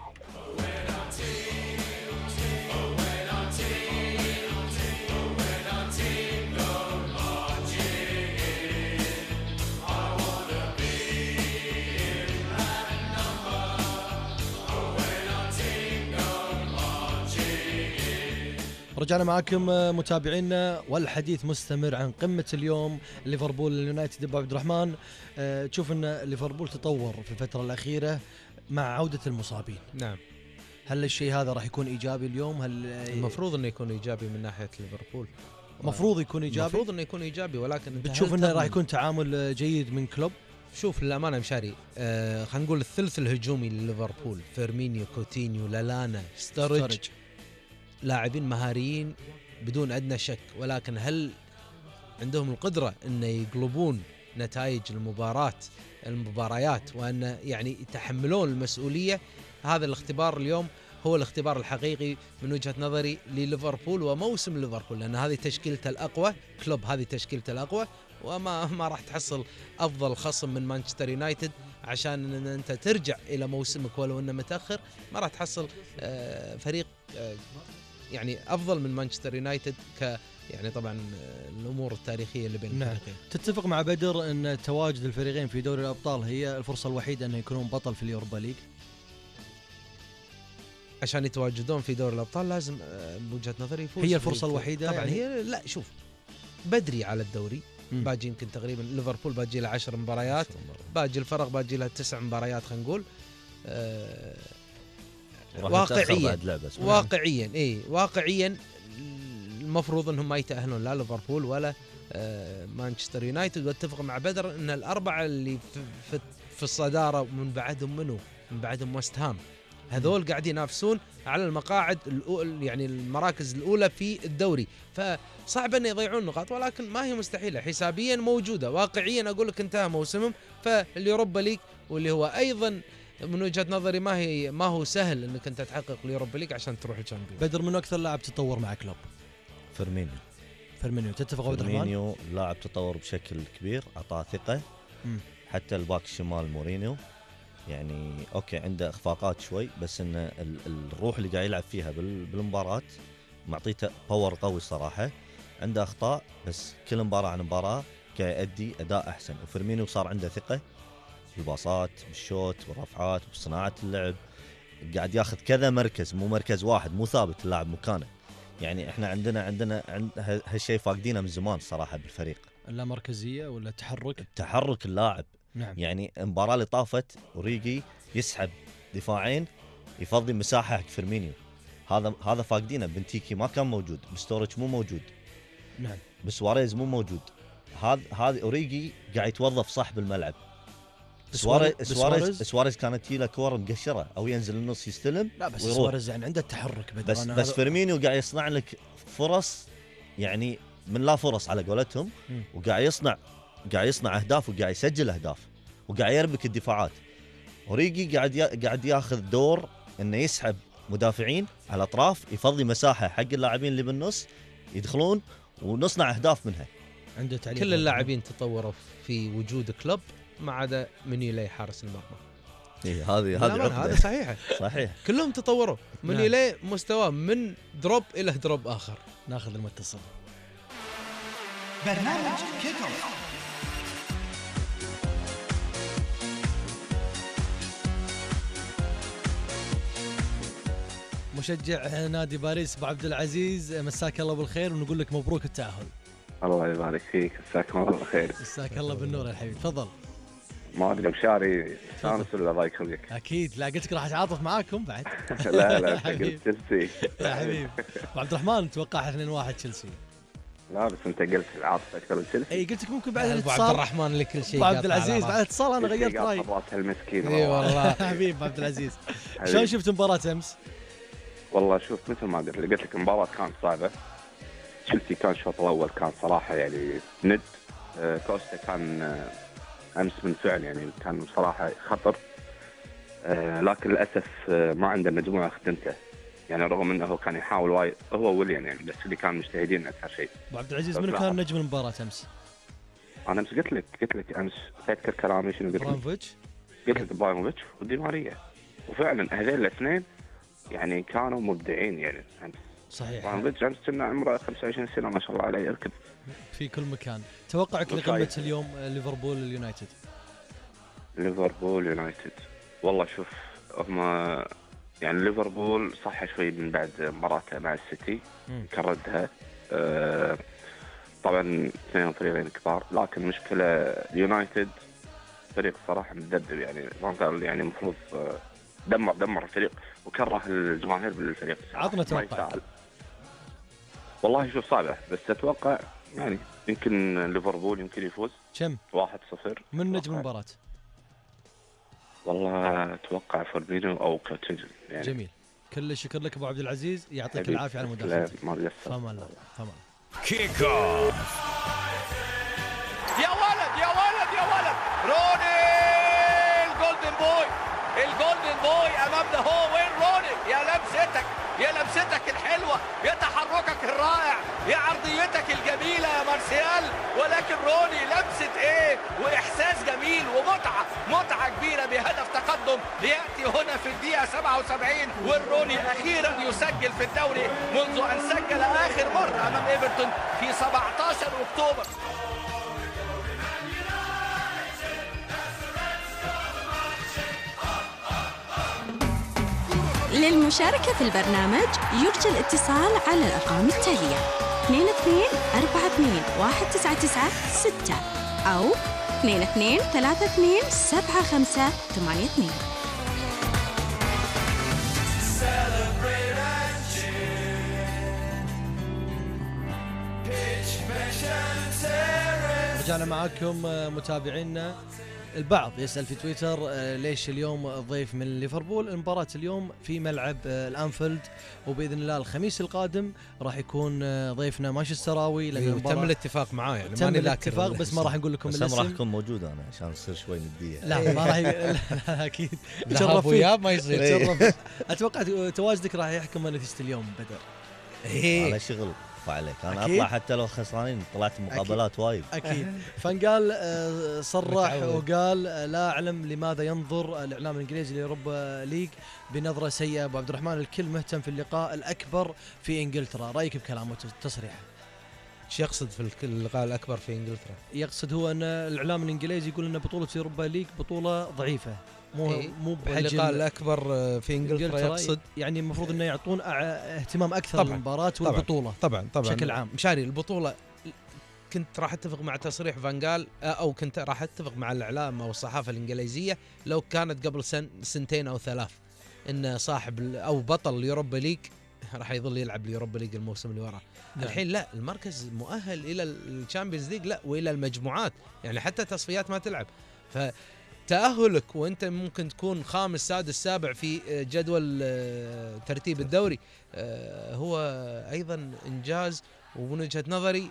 رجعنا معكم متابعينا والحديث مستمر عن قمة اليوم ليفربول اليونايتد. ابو عبد الرحمن، أه تشوف ان ليفربول تطور في الفترة الأخيرة مع عودة المصابين. نعم. هل الشيء هذا راح يكون إيجابي اليوم؟ هل المفروض انه يكون إيجابي من ناحية ليفربول؟ مفروض يكون إيجابي. المفروض انه يكون إيجابي، ولكن بتشوف انه راح يكون تعامل جيد من كلوب؟ شوف للأمانة مشاري، آه خلينا نقول الثلث الهجومي لليفربول فيرمينيو، كوتينيو، لالانا، ستورج, ستورج. لاعبين مهاريين بدون أدنى شك، ولكن هل عندهم القدرة أن يقلبون نتائج المباراة المباريات وأن يعني يتحملون المسؤولية؟ هذا الاختبار اليوم هو الاختبار الحقيقي من وجهة نظري لليفربول وموسم ليفربول، لأن هذه تشكيلته الأقوى، كلوب هذه تشكيلته الأقوى، وما ما راح تحصل أفضل خصم من مانشستر يونايتد عشان أن أنت ترجع إلى موسمك ولو أنه متأخر. ما راح تحصل فريق يعني أفضل من مانشستر يونايتد ك يعني طبعا الأمور التاريخية اللي بين نعم. الفريقين. تتفق مع بدر أن تواجد الفريقين في دوري الأبطال هي الفرصة الوحيدة أن يكونون بطل في اليوروبا ليج؟ عشان يتواجدون في دوري الأبطال لازم بوجهة نظري يفوز. هي الفرصة الوحيدة طبعا. يعني هي لا شوف بدري على الدوري، باجي يمكن تقريبا ليفربول باجي له عشر مباريات، باجي الفرق باجي له تسع مباريات خلينا نقول. آه واقعيا واقعيا اي واقعيا المفروض انهم ما يتأهلون لا ليفربول ولا آه مانشستر يونايتد. واتفق مع بدر ان الاربعه اللي في, في, في الصداره من بعدهم منو من بعدهم وست هام، هذول قاعدين ينافسون على المقاعد يعني المراكز الاولى في الدوري، فصعب ان يضيعون نقاط، ولكن ما هي مستحيله، حسابيا موجوده. واقعيا اقول لك انتهى موسمهم، فاليوروبا ليج واللي هو ايضا من وجهة نظري ما هي ما هو سهل انك انت تحقق اليوروبا ليج عشان تروح الشامبيون. بدر، من اكثر لاعب تطور مع كلوب؟ فيرمينيو. فيرمينيو تتفق عبد الرحمن؟ فيرمينيو لاعب تطور بشكل كبير، اعطاه ثقه. مم. حتى الباك الشمال مورينيو يعني اوكي عنده اخفاقات شوي، بس ان ال- الروح اللي قاعد يلعب فيها بال- بالمباراه معطيته باور قوي صراحه. عنده اخطاء بس كل مباراه عن مباراه قاعد يؤدي اداء احسن، وفيرمينيو صار عنده ثقه بالباصات بالشوت بالرفعات بصناعه اللعب. قاعد ياخذ كذا مركز، مو مركز واحد، مو ثابت اللاعب مكانه. يعني احنا عندنا عندنا عند هالشيء فاقدينه من زمان صراحه بالفريق. لا مركزيه ولا تحرك؟ تحرك اللاعب. نعم. يعني المباراه اللي طافت اوريجي يسحب دفاعين يفضي مساحه حق فيرمينيو، هذا هذا فاقدينه. بنتيكي ما كان موجود، بستوريتش مو موجود، نعم، بسواريز مو موجود. هذا هذا اوريجي قاعد يتوظف صح بالملعب. سواريز سواريز سواريز كانت تجي له كور مقشره او ينزل النص يستلم. لا بس ويروح. سواريز يعني عنده التحرك بدر. بس بس فيرمينيو قاعد يصنع لك فرص، يعني من لا فرص على قولتهم، م. وقاعد يصنع قاعد يصنع اهداف وقاعد يسجل اهداف وقاعد يربك الدفاعات. اوريجي قاعد يا قاعد ياخذ دور انه يسحب مدافعين على الاطراف، يفضي مساحه حق اللاعبين اللي بالنص يدخلون ونصنع اهداف منها. عنده تعليق. كل اللاعبين تطوروا في وجود كلوب ما عدا منيلي حارس المرمى. اي هذه هذه عقده. هذا صحيح صحيح. كلهم تطوروا. منيلي مستواه من دروب الى دروب اخر. ناخذ المتصل. برنامج كيك اوف. مشجع نادي باريس ابو عبد العزيز، مساك الله بالخير ونقول لك مبروك التأهل. الله يبارك فيك، مساكم الله بالخير. مساك الله بالنور يا حبيبي، تفضل. ما ادري مشاري استانس ولا الله يخليك. اكيد، لا قلت لك راح اتعاطف معاكم بعد. لا لا انت قلت تشيلسي يا حبيبي. ابو عبد الرحمن توقع اثنين واحد تشيلسي. لا بس انت قلت العاطفه اكثر من تشيلسي. اي قلت لك ممكن بعد الاتصال. ابو عبد الرحمن لكل شيء. ابو عبد العزيز بعد الاتصال انا غيرت رايي. راس المسكين. اي والله. حبيبي ابو عبد العزيز، شلون شفت مباراه امس؟ والله شوف مثل ما قلت قلت لك المباراه كانت صعبه. تشيلسي كان الشوط الاول كان صراحه يعني ند. آه كوستا كان آه امس من فعل يعني كان بصراحه خطر. آه لكن للاسف آه ما عنده مجموعه خدمته، يعني رغم انه كان يحاول وايد هو ويليان يعني، بس اللي كان مجتهدين اكثر شيء. ابو عبد العزيز منو كان نجم المباراه امس؟ انا امس قلت لك قلت لك امس تذكر كلامي شنو قلت لك؟ ابراهيموفيتش. قلت لك ابراهيموفيتش ودي ماريا، وفعلا هذول الاثنين يعني كانوا مبدعين يعني امس. صحيح. ابراهيموفيتش امس كنا عمره خمسة وعشرين سنه ما شاء الله عليه، يركض في كل مكان. توقعك لقمه اليوم ليفربول اليونايتد؟ ليفربول يونايتد والله شوف هم يعني ليفربول صح شوي من بعد مباراته مع السيتي كردها. أه طبعا اثنين فريقين كبار، لكن مشكله اليونايتد فريق صراحه متذبذب يعني. فان يعني المفروض دمر دمر الفريق وكره الجماهير بالفريق. عطنا توقع. والله شوف صعبه بس اتوقع يعني يمكن ليفربول يمكن يفوز. كم؟ واحد صفر. من نجم المباراة؟ والله اتوقع فيرمينيو او كوتينجن يعني. جميل، كل الشكر لك ابو عبد العزيز، يعطيك العافيه على مداخلتك. فما الله فما كيك اوف. يا ولد يا ولد يا ولد روني الجولدن بوي، الجولدن بوي امامنا هو. وين روني؟ يا لمستك يا لمستك الحلوه، يا تحركك الرائع، يا عرضيتك الجميله يا مارسيال. ولكن روني لمسه ايه واحساس جميل ومتعه متعه كبيره بهدف تقدم ياتي هنا في الدقيقه سبعة وسبعين، والروني اخيرا يسجل في الدوري منذ ان سجل اخر مره امام ايفرتون في سبعة عشر اكتوبر. للمشاركة في البرنامج يرجى الاتصال على الأرقام التالية: اثنين اثنين أربعة اثنين واحد تسعة تسعة ستة أو اثنين اثنين ثلاثة اثنين سبعة خمسة ثمانية اثنين. رجعنا معاكم متابعينا البعض يسأل في تويتر آه، ليش اليوم ضيف من ليفربول. المباراة اليوم في ملعب آه، الأنفيلد، وبإذن الله الخميس القادم راح يكون آه، ضيفنا مانشستراوي. لأن تم الاتفاق معاه يعني تم الاتفاق، بس ما راح نقول لكم بس الاسم. ما راح اكون موجود انا عشان تصير شوي نديه. لا ما راح ي... لا اكيد تشرف وياه ما يصير. تشرف. اتوقع تواجدك راح يحكم نتيجة اليوم بدر. إيه. على شغل عليك انا أكيد. اطلع حتى لو خسرانين، طلعت مقابلات وايد اكيد. فنقال آه، صرح وقال آه، لا اعلم لماذا ينظر الاعلام الانجليزي لأوروبا ليج بنظره سيئه. ابو عبد الرحمن الكل مهتم في اللقاء الاكبر في انجلترا، رايك بكلامه وتصريحه؟ ايش يقصد في اللقاء الاكبر في انجلترا؟ يقصد هو ان الاعلام الانجليزي يقول ان بطوله اوروبا ليج بطوله ضعيفه، مو إيه؟ مو بحجم اللقاء الاكبر في انجلترا يقصد يعني المفروض انه يعطون اهتمام اكثر للمباراه والبطوله. طبعا طبعا بشكل عام. مشاري البطوله كنت راح اتفق مع تصريح فانجال، او كنت راح اتفق مع الاعلام او الصحافه الانجليزيه لو كانت قبل سن سنتين او ثلاث ان صاحب او بطل اليوروبا ليج راح يظل يلعب اليوروبا ليج الموسم اللي وراه. نعم. الحين لا، المركز مؤهل الى الشامبيونز ليج، لا والى المجموعات، يعني حتى تصفيات ما تلعب. فتأهلك وانت ممكن تكون خامس سادس سابع في جدول ترتيب الدوري هو ايضا انجاز، ومن وجهة نظري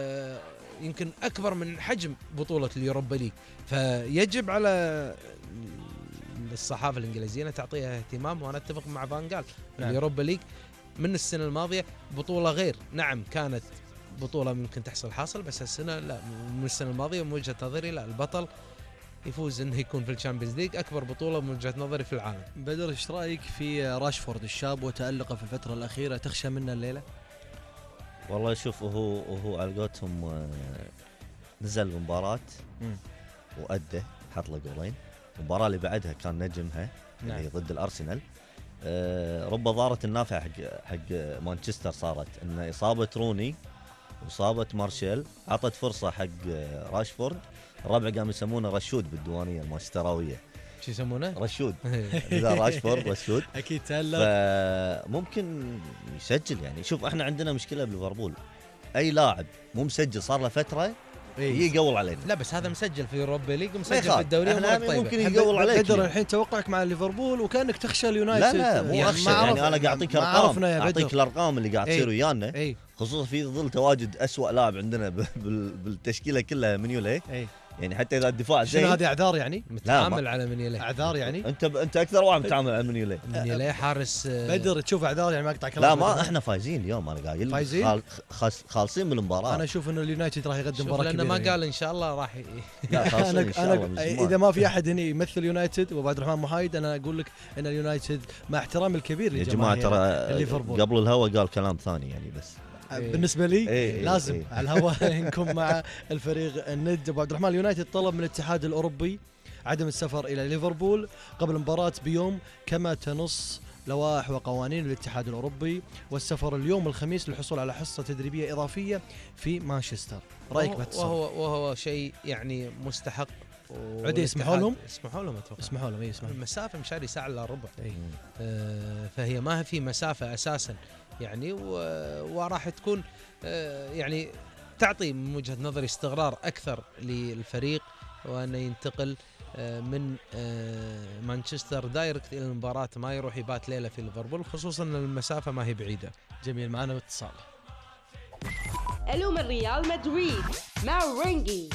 يمكن اكبر من حجم بطولة اليوروبا ليج. فيجب على الصحافة الانجليزية ان تعطيها اهتمام، وانا اتفق مع فانجال. نعم. اليوروبا ليج من السنة الماضية بطولة غير، نعم كانت بطولة ممكن تحصل حاصل، بس السنة لا، من السنة الماضية من وجهة نظري لا، البطل يفوز انه يكون في الشامبيونز ليج، اكبر بطولة من وجهة نظري في العالم. بدر ايش رايك في راشفورد الشاب وتألقه في الفترة الأخيرة؟ تخشى منه الليلة؟ والله شوف، هو هو على قولتهم نزل المباراة وأدى، حط له جولين. المباراة اللي بعدها كان نجمها اللي نعم. ضد الأرسنال. أه رب ضارة النافع حق حق مانشستر صارت ان اصابة روني واصابة مارشيل اعطت فرصة حق راشفورد. الربع قام يسمونه رشود بالديوانية المانشستراوية. شو يسمونه؟ رشود. اذا راشفورد رشود اكيد تألق، فممكن يسجل. يعني شوف، احنا عندنا مشكلة بليفربول، اي لاعب مو مسجل صار له فترة يجي يقول علينا. لا بس هذا مسجل في اليوروبا ليج ومسجل في الدوري، ممكن يقول عليك. بدر الحين توقعك مع ليفربول وكانك تخشى اليونايتد. لا لا مو يعني اخشى، يعني انا قاعد اعطيك ارقام، اعطيك الارقام اللي قاعد تصير ويانا، اي خصوصا في ظل تواجد اسوأ لاعب عندنا بالتشكيله كلها منيولي. اي يعني حتى اذا الدفاع زين. شنو هذه اعذار يعني؟ متعامل على منيولي اعذار يعني؟ انت ب... انت اكثر واحد متعامل على منيولي. منيولي حارس بدر تشوف اعذار يعني؟ ما اقطع كلامك. لا ما احنا فايزين اليوم، انا قايل فايزين خال... خالصين خالصين من المباراه. انا اشوف انه اليونايتد راح يقدم مباراه كبيره، لانه ما قال ان شاء الله راح ي... لا انا إن شاء الله انا اذا ما في احد هنا يمثل يونايتد وابو عبد الرحمن محايد، انا اقول لك ان اليونايتد مع احترامي الكبير يا جماعه ترى ليفربول قبل الهوا قال كلام ثاني يعني، بس بالنسبه لي إيه لازم إيه على الهواء نكون مع الفريق الند. ابو عبد الرحمن اليونايتد طلب من الاتحاد الاوروبي عدم السفر الى ليفربول قبل المباراه بيوم كما تنص لوائح وقوانين الاتحاد الاوروبي، والسفر اليوم الخميس للحصول على حصه تدريبيه اضافيه في مانشستر. رايك بهالتصرف؟ وهو وهو شيء يعني مستحق. عدي يسمحوا لهم؟ يسمحوا لهم اتوقع. يسمحوا لهم، اي يسمحوا. المسافه مشاري ساعه الا ربع. اي آه فهي ما هي في مسافه اساسا يعني، وراح تكون آه يعني تعطي من وجهه نظري استقرار اكثر للفريق، وانه ينتقل آه من آه مانشستر دايركت الى المباراه، ما يروح يبات ليله في ليفربول، خصوصا ان المسافه ما هي بعيده. جميل، معنا اتصال. الو من ريال مدريد مع رينجي.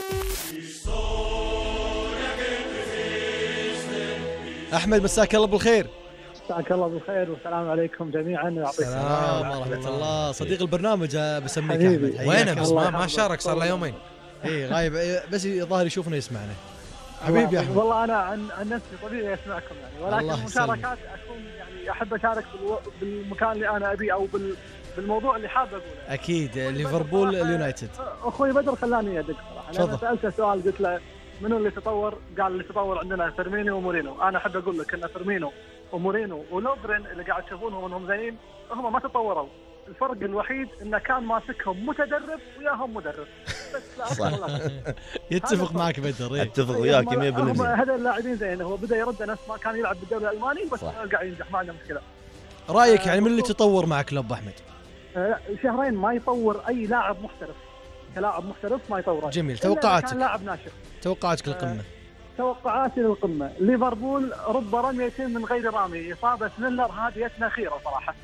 احمد مساك الله بالخير. مساك الله بالخير والسلام عليكم جميعا. يعطيك السلام ورحمه الله. صديق البرنامج بسميك حبيبي. احمد. وينه بس ما, ما شارك صار له يومين. اي غايب، بس الظاهر يشوفنا يسمعنا. حبيبي يا احمد. والله انا عن, عن نفسي طبيعي اسمعكم يعني، ولكن المشاركات اكون يعني احب اشارك بالمكان اللي انا ابيه او بال بالموضوع اللي حاب اقوله. اكيد ليفربول اليونايتد. اخوي بدر خلاني ادق صراحه، انا سالته سؤال قلت له منو اللي تطور؟ قال اللي تطور عندنا فيرمينيو ومورينو. انا احب اقول لك ان فيرمينو ومورينو ولوغرين اللي قاعد تشوفونهم انهم زينين، هم ما تطوروا. الفرق الوحيد انه كان ماسكهم متدرب وياهم مدرب بس. لا صح. يتفق معك بدر. اتفق وياك مية بالمية. هذا اللاعبين زين، هو بدا يرد نفس ما كان يلعب بالدوري الالماني، بس قاعد ينجح، ما عنده مشكله. رايك يعني من اللي تطور مع كلوب احمد؟ آه شهرين ما يطور اي لاعب محترف، كلاعب محترف ما يطوره. جميل، توقعاتك؟ كان لاعب ناشئ. توقعاتك للقمه؟ توقعاتي للقمه، ليفربول رب رميه من غير رامي، اصابه ميلر هذه يتنا خيره صراحه.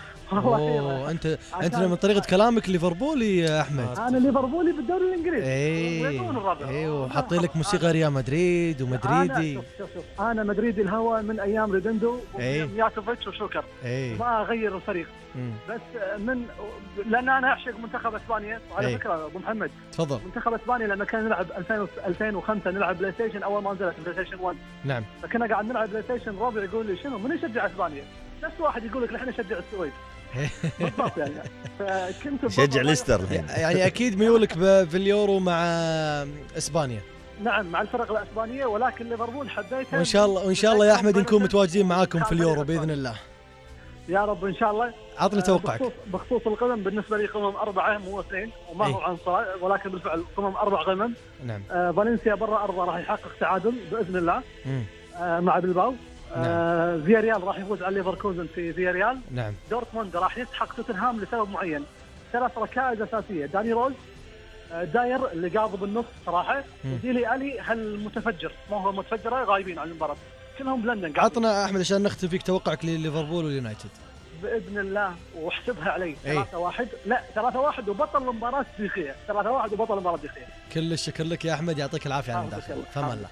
اوه انت انت من طريقه كلامك ليفربولي يا احمد. انا ليفربولي بالدوري الانجليزي. ايوه ايوه حاطين لك موسيقى ريال مدريد ومدريدي. انا شوف شوف انا مدريدي الهوى من ايام ريدندو ومياتوفيتش وشوكر. ما اغير الفريق. مم. بس من لان انا اعشق منتخب اسبانيا. وعلى أي. فكره ابو محمد تفضل. منتخب اسبانيا لما كان نلعب ألفين وخمسة نلعب بلاي ستيشن اول ما نزلت بلاي ستيشن واحد. نعم. فكنا قاعد نلعب بلاي ستيشن، ربع يقول لي شنو من يشجع اسبانيا؟ نفس واحد يقول لك نحن نشجع السويد. بالضبط يعني. فكنت شجع ليستر الحين. يعني اكيد ميولك في اليورو مع اسبانيا. نعم مع الفرق الاسبانيه، ولكن ليفربول حبيتها. وان شاء الله وان شاء الله يا احمد نكون متواجدين معاكم في اليورو باذن الله. يا رب ان شاء الله. عطني توقعك. بخصوص, بخصوص القمم بالنسبه لي قمم اربعه مو اثنين، وما هو عنصري ولكن بالفعل قمم اربع قمم. نعم. آه فالنسيا برا ارضه راح يحقق تعادل باذن الله. آه مع بلباو. نعم. آه فياريال راح يفوز على ليفركوزن في فياريال. نعم. دورتموند راح يسحق توتنهام لسبب معين. ثلاث ركائز اساسيه، داني روز، آه داير اللي قاضي بالنص صراحه، وديلي الي هالمتفجر ما هو متفجره غايبين عن المباراه، كلهم بلندن. عطنا احمد عشان نختم فيك توقعك لليفربول واليونايتد. باذن الله واحسبها علي ثلاثة واحد. لا ثلاثة واحد وبطل المباراه تاريخيه. ثلاثة واحد وبطل المباراه تاريخيه. كل الشكر لك يا احمد، يعطيك العافيه على المداخله. فما الله.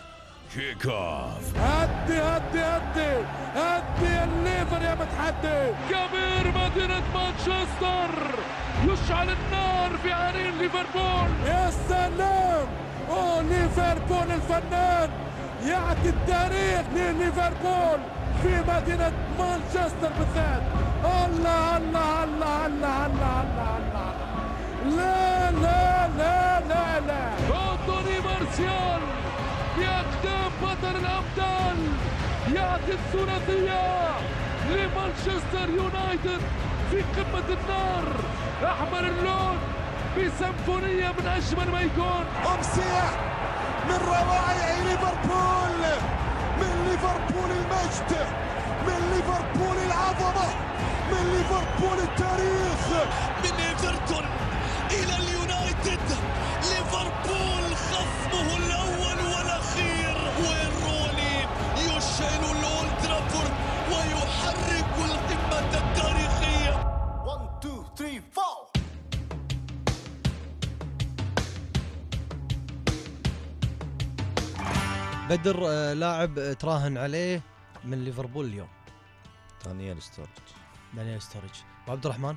كيك اوف. هدي هدي هدي هدي الليفر يا متحدي. كبير مدينة مانشستر يشعل النار في عرين ليفربول. يا سلام. اوه ليفربول الفنان يعطي التاريخ لليفربول في مدينة مانشستر بالذات. الله الله الله الله الله الله الله. لا لا لا لا لا. أنتوني مارسيال يقدم بطل الأبطال، يعطي الثلاثية لمانشستر يونايتد في قمة النار. أحمر اللون بسيمفونية من أجمل ما يكون. أمسية من روائع ليفربول، من ليفربول المجد، من ليفربول العظمة، من ليفربول التاريخ، من إيفرتون إلى اليونايتد. ليفربول خصمه الأول والأخير، وين روني يشعل الأولد ترافورد ويحرك القمة التاريخية. واحد اثنين ثلاثة أربعة. بدر آه لاعب تراهن عليه من ليفربول اليوم. دانيال ستورج. دانيال ستورج. وعبد الرحمن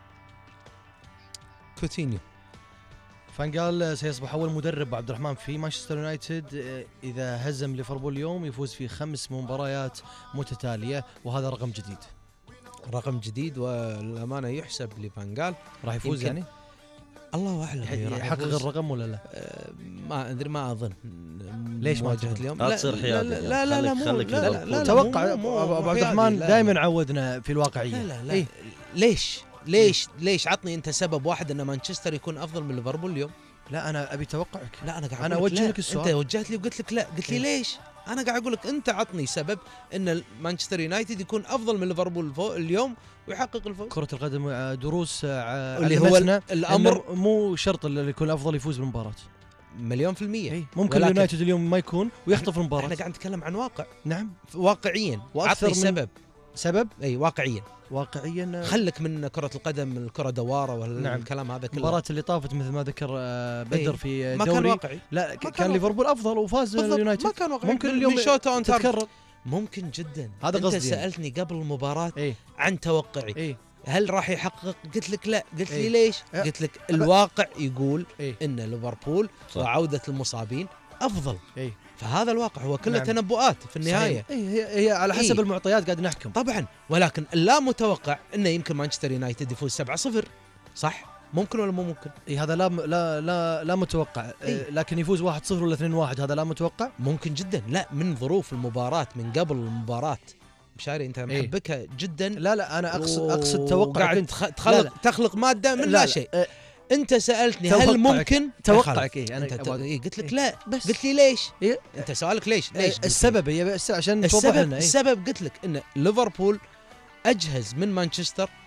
كوتينيو. فانقال سيصبح اول مدرب عبد الرحمن في مانشستر يونايتد اذا هزم ليفربول اليوم، يفوز في خمس مباريات متتاليه، وهذا رقم جديد. رقم جديد والامانه يحسب لفانقال. راح يفوز يعني؟ الله اعلم يحقق الرقم ولا لا؟ أه ما ادري ما اظن. ليش ما واجهت اليوم؟ لا تصير حيادي. لا لا لا لا, لا, لا, لا, لا توقع ابو عبد الرحمن دائما عودنا في الواقعيه. لا لا, لا إيه؟ ليش ليش ليش عطني انت سبب واحد ان مانشستر يكون افضل من ليفربول اليوم. لا انا ابي توقعك. لا انا قاعد انا اوجه لك السؤال. انت وجهت لي وقلت لك لا، قلت لي ليش. انا قاعد اقول لك انت عطني سبب ان مانشستر يونايتد يكون افضل من ليفربول اليوم ويحقق الفوز. كرة القدم دروس اللي هو الامر مو شرط اللي يكون افضل يفوز بالمباراة. مليون في المية. اي ممكن اليونايتد اليوم ما يكون ويخطف المباراة. احنا قاعد نتكلم عن واقع. نعم واقعيا. عطني سبب. سبب؟ اي واقعيا. واقعيا خلك من كرة القدم الكرة دوارة والكلام نعم. هذا كله. المباراة اللي طافت مثل ما ذكر بدر ايه؟ في ما دوري كان واقعي. لا كان, كان ليفربول افضل وفاز اليونايتد. ما كان واقعي. ممكن اليوم تتكرر. ممكن جدا. هذا انت قصدي. سألتني قبل المباراة ايه؟ عن توقعي. ايه؟ هل راح يحقق؟ قلت لك لا. قلت إيه؟ لي ليش؟ إيه؟ قلت لك الواقع يقول إيه؟ ان ليفربول وعودة المصابين افضل. إيه؟ فهذا الواقع هو كله نعم. تنبؤات في النهاية. إيه هي, هي على حسب إيه؟ المعطيات قاعد نحكم طبعا، ولكن اللا متوقع انه يمكن مانشستر يونايتد يفوز سبعة صفر. صح؟ ممكن ولا مو ممكن؟ اي هذا لا لا لا لا متوقع. إيه؟ لكن يفوز واحد صفر ولا اثنين واحد هذا لا متوقع. ممكن جدا. لا من ظروف المباراة من قبل المباراة. مشاري انت محبكها إيه؟ جدا. لا لا انا اقصد اقصد توقع. قاعد تخلق لا لا. تخلق مادة من لا, لا شيء. لا. انت سالتني هل ممكن توقعك ايه؟ انا انت إيه؟ قلت لك لا. بس قلت لي ليش؟ إيه؟ انت سؤالك ليش؟ ليش؟ السبب هي بس عشان توضح السبب لنا. إيه؟ السبب قلت لك ان ليفربول اجهز من مانشستر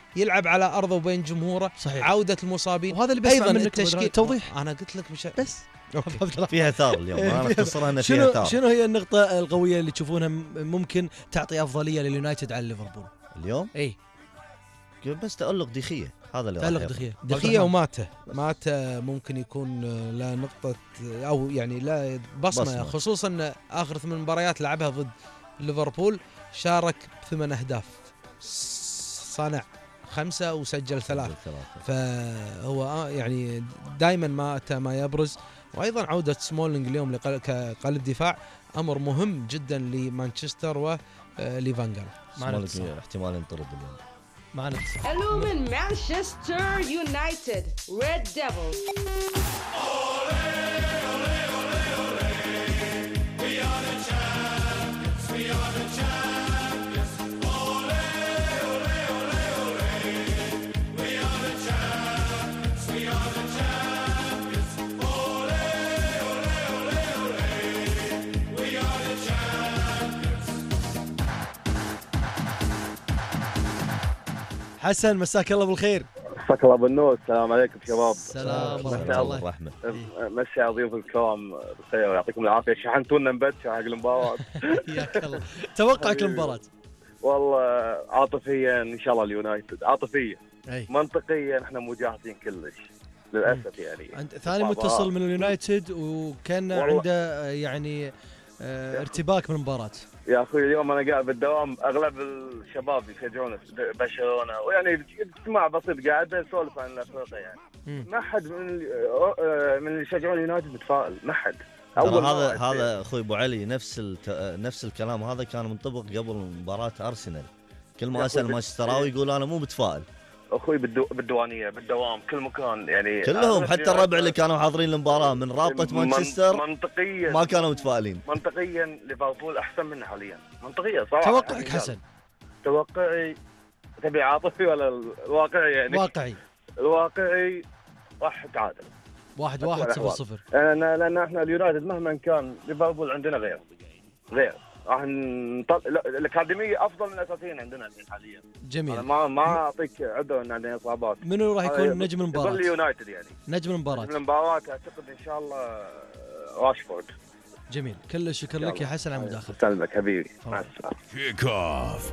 يلعب على ارضه وبين جمهوره. صحيح. عوده المصابين وهذا اللي بسمع ايضا منك التشكيل. توضيح. انا قلت لك مش بس فيها ثار اليوم، انا اختصرها ان فيها شنو ثار. شنو هي النقطة القوية اللي تشوفونها ممكن تعطي افضلية لليونايتد على ليفربول اليوم؟ اي بس تألق دخية، هذا اللي تألق راح دخية دخية وماته ماته ممكن يكون لا نقطة او يعني لا بصمة, بصمة. خصوصا ان اخر ثمان مباريات لعبها ضد ليفربول شارك بثمان اهداف، صنع خمسة وسجل ثلاث، فهو يعني دائما ما ما يبرز. وايضا عودة سمولينج اليوم كقلب دفاع امر مهم جدا لمانشستر وليفانجال. سمولينج احتمال ينطرد اليوم. معنا الو من مانشستر يونايتد ريد ديفلز. حسن مساك الله بالخير. مساك الله بالنور. السلام عليكم شباب. السلام ورحمة الله الرحمة. مسي على ضيوف الكرام بالخير ويعطيكم العافية. شحنتونا مبكر حق المباراة. حياك الله. توقعك المباراة؟ والله عاطفيا ان شاء الله اليونايتد، عاطفيا. أي. منطقيا احنا مو جاهزين كلش للاسف يعني. عند ثاني متصل من اليونايتد وكان عنده يعني اه ارتباك من المباراة. يا اخوي اليوم انا قاعد بالدوام اغلب الشباب يشجعون برشلونه ويعني اجتماع بسيط قاعد نسولف عن افريقيا يعني. ما حد من من اللي يشجعون اليونايتد متفائل، ما حد. اول هذا هذا اخوي ابو علي نفس الك... نفس الكلام هذا كان منطبق قبل مباراه ارسنال. كل ما اسال مانشستراوي يقول انا مو متفائل. اخوي بالدو... بالديوانيه بالدوام كل مكان يعني كلهم حتى الربع اللي كانوا حاضرين المباراه من رابطه مانشستر منطقيا ما كانوا متفائلين. منطقيا ليفربول احسن منه حاليا منطقيا صراحه. توقعك حسن؟ توقعي تبي عاطفي ولا الواقعي يعني؟ واقعي. الواقعي راح تعادل واحد واحد صفر صفر. انا لان احنا اليونايتد مهما كان ليفربول عندنا غير غير راح نطلع الاكاديميه افضل من الاساسيين عندنا الحين حاليا. جميل. انا ما ما اعطيك عذر ان عندنا اصابات. منو راح يكون نجم المباراه؟ اليونايتد يعني نجم المباراه. نجم المباراه اعتقد ان شاء الله راشفورد. جميل، كل الشكر لك يا حسن على المداخله. سلمك حبيبي، مع السلامه. كيك اوف.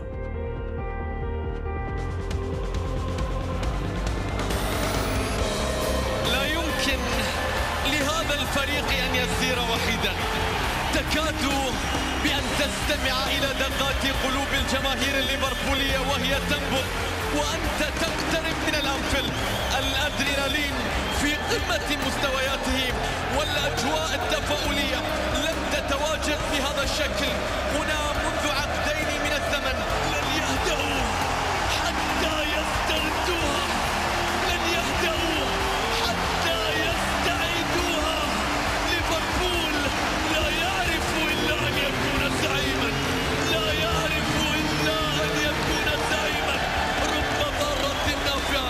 لا يمكن لهذا الفريق ان يسير وحيدا. تكاد بأن تستمع إلى دقات قلوب الجماهير الليفربولية وهي تنبض وأنت تقترب من الأنفيلد. الأدرينالين في قمة مستوياته والأجواء التفاؤلية لم تتواجد بهذا الشكل هنا منذ عقدين من الزمن. لن يهدأوا حتى يستردوها، لن يهدأوا حتى يستعيدوها. ليفربول لا يعرف إلا أن يكون زعيما، لا يعرف إلا أن يكون زعيما. رب ضارة نافعة.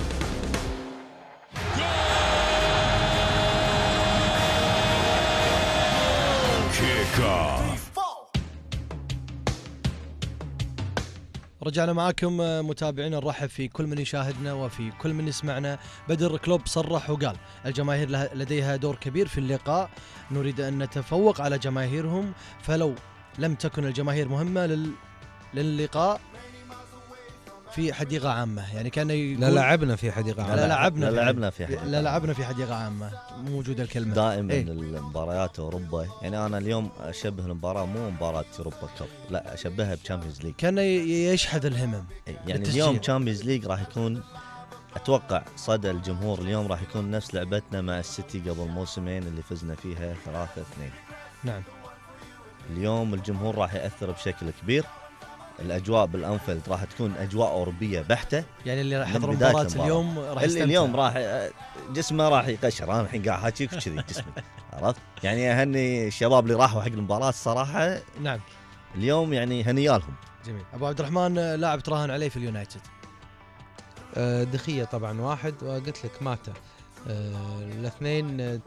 كيك اوف. رجعنا معاكم متابعين، نرحب في كل من يشاهدنا وفي كل من يسمعنا. بدر كلوب صرح وقال الجماهير لديها دور كبير في اللقاء، نريد أن نتفوق على جماهيرهم، فلو لم تكن الجماهير مهمة لل... للقاء في حديقة عامة. يعني كان يقول لا لعبنا في حديقة عامة. لا لعبنا لا لعبنا في حديقة لا لعبنا في حديقة عامة، مو موجودة الكلمة. دائما ايه؟ المباريات أوروبا، يعني أنا اليوم أشبه المباراة مو مباراة أوروبا كاب، لا أشبهها بتشامبيونز ليج. كان يشحذ الهمم. ايه؟ يعني اليوم تشامبيونز ليج راح يكون أتوقع صدى الجمهور اليوم راح يكون نفس لعبتنا مع السيتي قبل موسمين اللي فزنا فيها ثلاثة اثنين. نعم. اليوم الجمهور راح يأثر بشكل كبير. الأجواء بالأنفيلد راح تكون أجواء أوروبية بحتة. يعني اللي راح يحضر مباراة اليوم راح يستمتع. اليوم راح جسمه راح يقشر. أنا الحين قاعد أحكيك كذي جسمي عرفت؟ يعني أهني الشباب اللي راحوا حق المباراة الصراحة. نعم. اليوم يعني هنيالهم. جميل. أبو عبد الرحمن لاعب تراهن عليه في اليونايتد؟ أه دخية طبعا واحد، وقلت لك ماتا. أه الاثنين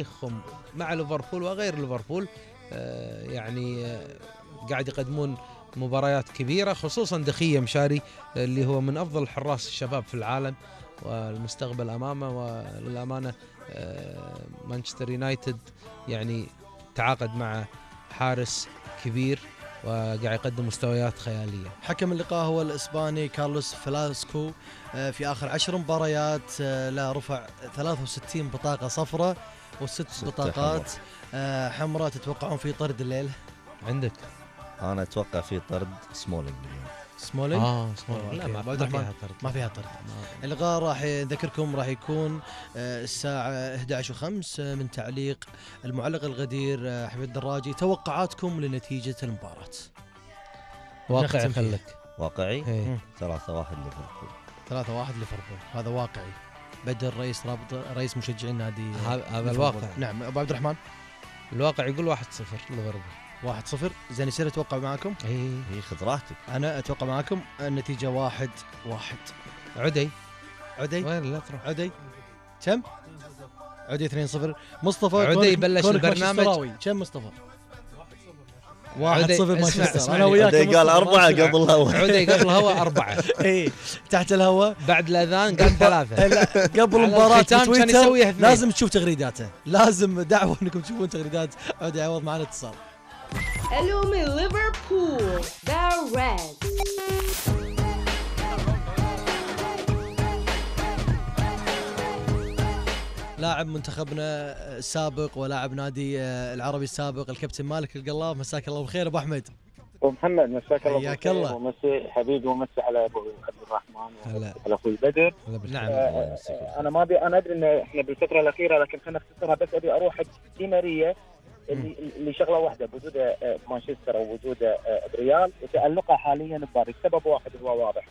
تاريخهم مع ليفربول وغير ليفربول أه يعني أه قاعد يقدمون مباريات كبيرة، خصوصا دخية مشاري اللي هو من أفضل حراس الشباب في العالم والمستقبل أمامه. وللأمانة مانشستر يونايتد يعني تعاقد مع حارس كبير وقاعد يقدم مستويات خيالية. حكم اللقاء هو الإسباني كارلوس فلاسكو. في آخر عشر مباريات لا رفع ثلاثة وستين بطاقة صفراء وست بطاقات حمراء. تتوقعون في طرد الليلة؟ عندك؟ أنا أتوقع في طرد سمولينج. سمولينج؟ آه سمولينج. لا ما, ما فيها طرد. ما فيها طرد. اللقاء راح نذكركم راح يكون الساعة إحدى عشر وخمسة من تعليق المعلق الغدير حبيب الدراجي. توقعاتكم لنتيجة المباراة؟ واقعي خلك. واقعي؟ ثلاثة واحد ليفربول. ثلاثة واحد ليفربول، هذا واقعي. بدر رئيس رابط رئيس مشجعين نادي. هذا الواقع. نعم. أبو عبد الرحمن؟ الواقع يقول واحد صفر ليفربول. واحد صفر. زين يصير اتوقع معاكم؟ اي اي خذ راحتك. انا اتوقع معاكم النتيجه واحد واحد. عدي عدي وين لا تروح. عدي كم؟ عدي اثنين صفر. مصطفى عدي يبلش البرنامج. كم مصطفى؟ واحد صفر مانشستر. انا وياك. عدي قال أربعة قبل الهواء. عدي قبل الهواء أربعة. اي تحت الهواء بعد الأذان قال ثلاثة. لا قبل المباراة تويتر لازم تشوف تغريداته. لازم دعوة انكم تشوفون تغريدات عدي عوض. معنا اتصال. الو من ليفربول ذا ريد. لاعب منتخبنا السابق ولاعب نادي العربي السابق الكابتن مالك القلاف. مساك الله بالخير ابو احمد. ابو محمد مساك الله بالخير. حياك الله. ومسي حبيبي ومسي على ابو عبد الرحمن وعلى اخوي بدر. نعم. آه انا ما ابي انا ادري ان احنا بالفتره الاخيره لكن خلينا نختصرها بس ابي اروح حق دي ماريا اللي اللي شغله واحده بوجوده مانشستر او وجوده بريال وتالقه حاليا بباريس. سبب واحد هو واضح.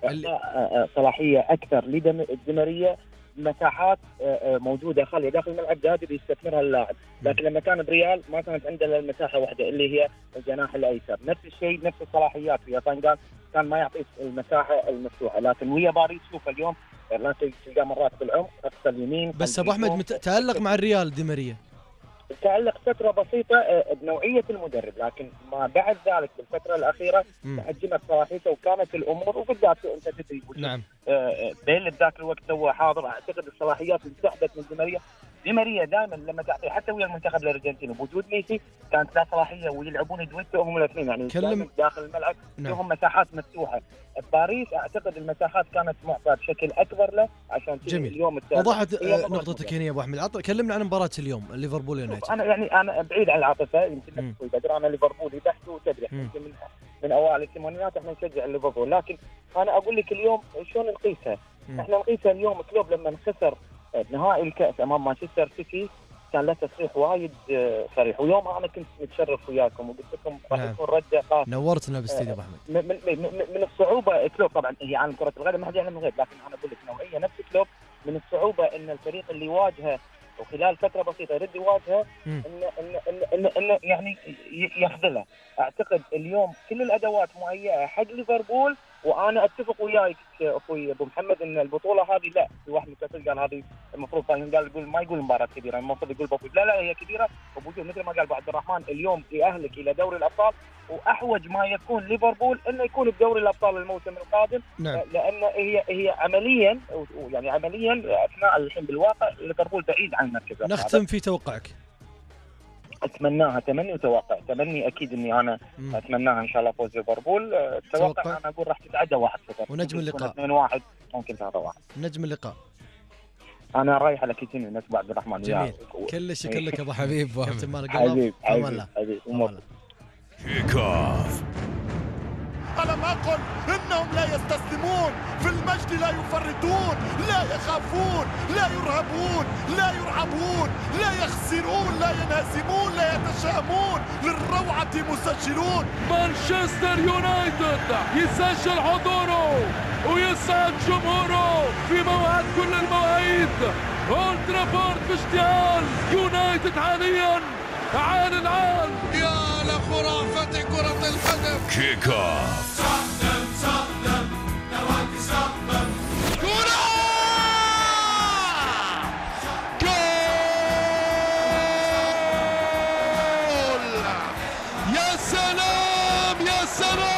اعطاء صلاحيه اكثر لديماريا مساحات موجوده خاليه داخل الملعب قادر يستثمرها اللاعب، لكن لما كان بريال ما كانت عنده المساحه واحده اللي هي الجناح الايسر. نفس الشيء نفس الصلاحيات في فانجال كان ما يعطي المساحه المفتوحه، لكن ويا باريس شوف اليوم لا تلقى مرات بالعمق اقصى اليمين. بس ابو احمد تالق مع الريال ديماريا. تألق فترة بسيطة بنوعية المدرب، لكن ما بعد ذلك بالفترة الأخيرة تحجمت صلاحيته وكانت الأمور وبالذات أنت تدري. نعم. بيل بذاك الوقت هو حاضر. أعتقد الصلاحيات اللي سحبت من ديماريا. ديماريا دائما لما تعطي حتى ويا المنتخب الأرجنتيني بوجود ميسي كانت لا صلاحية ويلعبون دويتو هم الاثنين يعني كلم داخل الملعب. نعم. لهم مساحات مفتوحة. باريس أعتقد المساحات كانت معطاة بشكل أكبر له عشان جميل. اليوم وضحت نقطتك هنا يا أبو أحمد. عط كلمنا عن مباراة اليوم ليفربول يونايتد. أنا يعني أنا بعيد عن العاطفة يمكن نفسي بدر. أنا ليفربولي بحت وتدري يمكن من من أوائل الثمانينات إحنا نشجع ليفربول، لكن أنا أقول لك اليوم شلون نقيسها. إحنا نقيسها اليوم كلوب لما خسر نهائي الكأس أمام مانشستر سيتي كان له تصريح وايد صريح، ويوم أنا كنت متشرف وياكم وقلت لكم راح يكون رده خاص. نورتنا بالاستديو أبو أحمد. من, من, من الصعوبة كلوب طبعا هي عالم كرة القدم ما حد يعلم من غير، لكن أنا أقول لك نوعية نفس كلوب من الصعوبة إن الفريق اللي يواجهه وخلال فترة بسيطة يرد يواجهه إن إن إن, إن, إن يعني يخذله. أعتقد اليوم كل الأدوات مهيئة حق ليفربول، وانا اتفق وياك اخوي ابو محمد ان البطوله هذه لا في واحد متصل قال هذه المفروض قال يقول ما يقول مباراه كبيره المفروض يقول بفوز. لا لا هي كبيره وبوجود مثل ما قال ابو عبد الرحمن اليوم يأهلك الى دوري الابطال، واحوج ما يكون ليفربول انه يكون بدوري الابطال الموسم القادم. نعم. لان هي هي عمليا يعني عمليا اثناء الحين بالواقع ليفربول بعيد عن المركز. نختم في توقعك. اتمناها تمني وتوقع. تمني اكيد اني انا مم. اتمناها ان شاء الله فوز ليفربول. التوقع انا اقول راح تتعدى واحد صفر. ونجم اللقاء اثنين واحد ممكن ثلاثة واحد. نجم اللقاء انا رايح على كيتيني ناس عبد الرحمن. جميل. كل الشكر لك ابو حبيب. كابتن مالك حبيب حبيب حبيب كيك اوف. ألم أقل إنهم لا يستسلمون في المجد لا يفرطون لا يخافون لا يرهبون لا يرعبون لا يخسرون لا ينهزمون لا يتشائمون للروعة مسجلون. مانشستر يونايتد يسجل حضوره ويسعد جمهوره في موعد كل المواعيد. أولد ترافورد في اشتعال. يونايتد حاليا عال العال. يا لخرافة كرة القدم. كيك اوف. صدم صدم نواكي صدم. كرة جول. يا سلام يا سلام.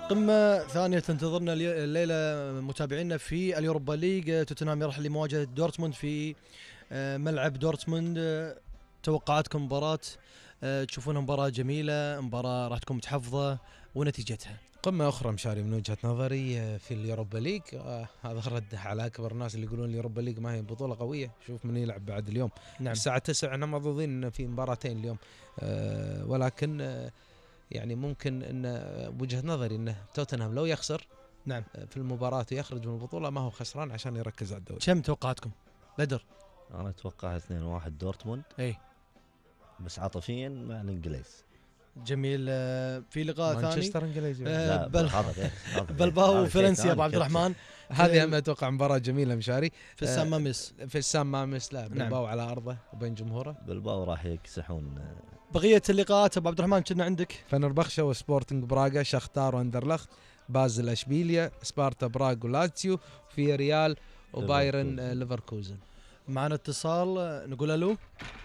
قمة ثانية تنتظرنا الليلة متابعينا في اليوروبا ليج. توتنهام يرحل لمواجهة دورتموند في ملعب دورتموند. توقعاتكم مباراة؟ تشوفونها مباراة جميلة، مباراة راح تكون متحفظة، ونتيجتها؟ قمة أخرى مشاري من وجهة نظري في اليوروبا ليج. آه هذا رد على أكبر الناس اللي يقولون اليوروبا ليج ما هي بطولة قوية. شوف من يلعب بعد اليوم. نعم. الساعة تسعة احنا محظوظين في مباراتين اليوم. آه ولكن آه يعني ممكن ان وجهة نظري انه توتنهام لو يخسر نعم في المباراة ويخرج من البطولة ما هو خسران عشان يركز على الدوري. كم توقعاتكم؟ بدر؟ انا اتوقع اثنين واحد دورتموند. اي بس عاطفيا مع الانجليز. جميل. في لقاء ثاني مانشستر انجليزي آه بل بلباو وفرنسيا ابو عبد الرحمن. هذه هم اتوقع مباراة جميلة مشاري في السان مامس. في السان مامس لا بلباو نعم. على ارضه وبين جمهوره. بلباو راح يكسحون. بقية اللقاءات ابو عبد الرحمن كنا عندك فنربخشة وسبورتنج براغا، شختار واندرلخت، بازل اشبيليا، سبارتا براغ ولاتسيو، في ريال وبايرن ليفركوزن. معنا اتصال نقول الو.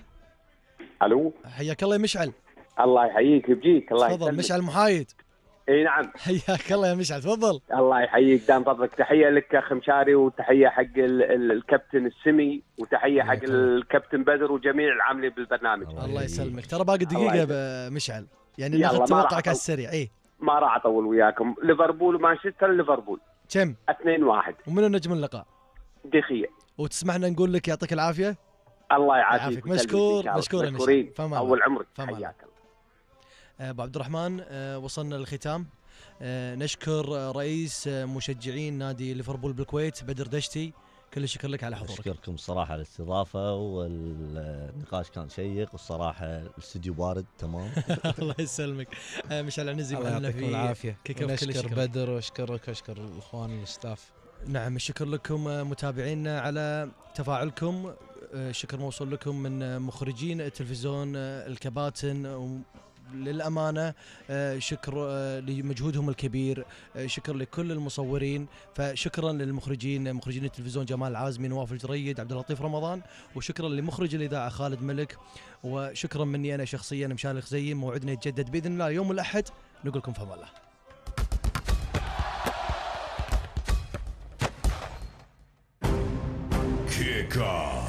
الو حياك الله يا مشعل. الله يحييك يبجيك. الله تفضل. مشعل محايد. اي نعم. حياك الله يا مشعل تفضل. الله يحييك دام فضلك. تحيه لك اخ مشاري، وتحيه حق ال ال الكابتن السمي، وتحيه حق الكابتن بدر وجميع العاملين بالبرنامج. الله يسلمك. ترى باقي دقيقه مشعل يعني ناخذ توقعك على السريع. اي ما راح اطول وياكم. ليفربول ومانشستر. ليفربول كم؟ اثنين واحد. ومنو نجم اللقاء؟ دخية. وتسمحنا نقول لك يعطيك العافيه. الله يعافيك. مشكور مشكور يا مشعل. اول عمرك. حياك الله. ابو عبد الرحمن وصلنا للختام. نشكر رئيس مشجعين نادي ليفربول بالكويت بدر دشتي، كل الشكر لك على حضورك. اشكركم الصراحه على الاستضافه، والنقاش كان شيق، والصراحه الاستوديو بارد تمام. الله يسلمك. مشعل عنزي الله يعطيكم العافيه. نشكر بدر واشكرك واشكر الاخوان الستاف. نعم الشكر لكم متابعينا على تفاعلكم. شكر موصول لكم من مخرجين التلفزيون الكباتن، للأمانة شكر لمجهودهم الكبير، شكر لكل المصورين، فشكرا للمخرجين مخرجين التلفزيون جمال العازمي، نواف الجريد، عبد اللطيف رمضان، وشكرا لمخرج الإذاعة خالد ملك، وشكرا مني أنا شخصيا مشاري الخزيم. موعدنا يتجدد بإذن الله يوم الأحد. نقول لكم فهم الله. Kick off.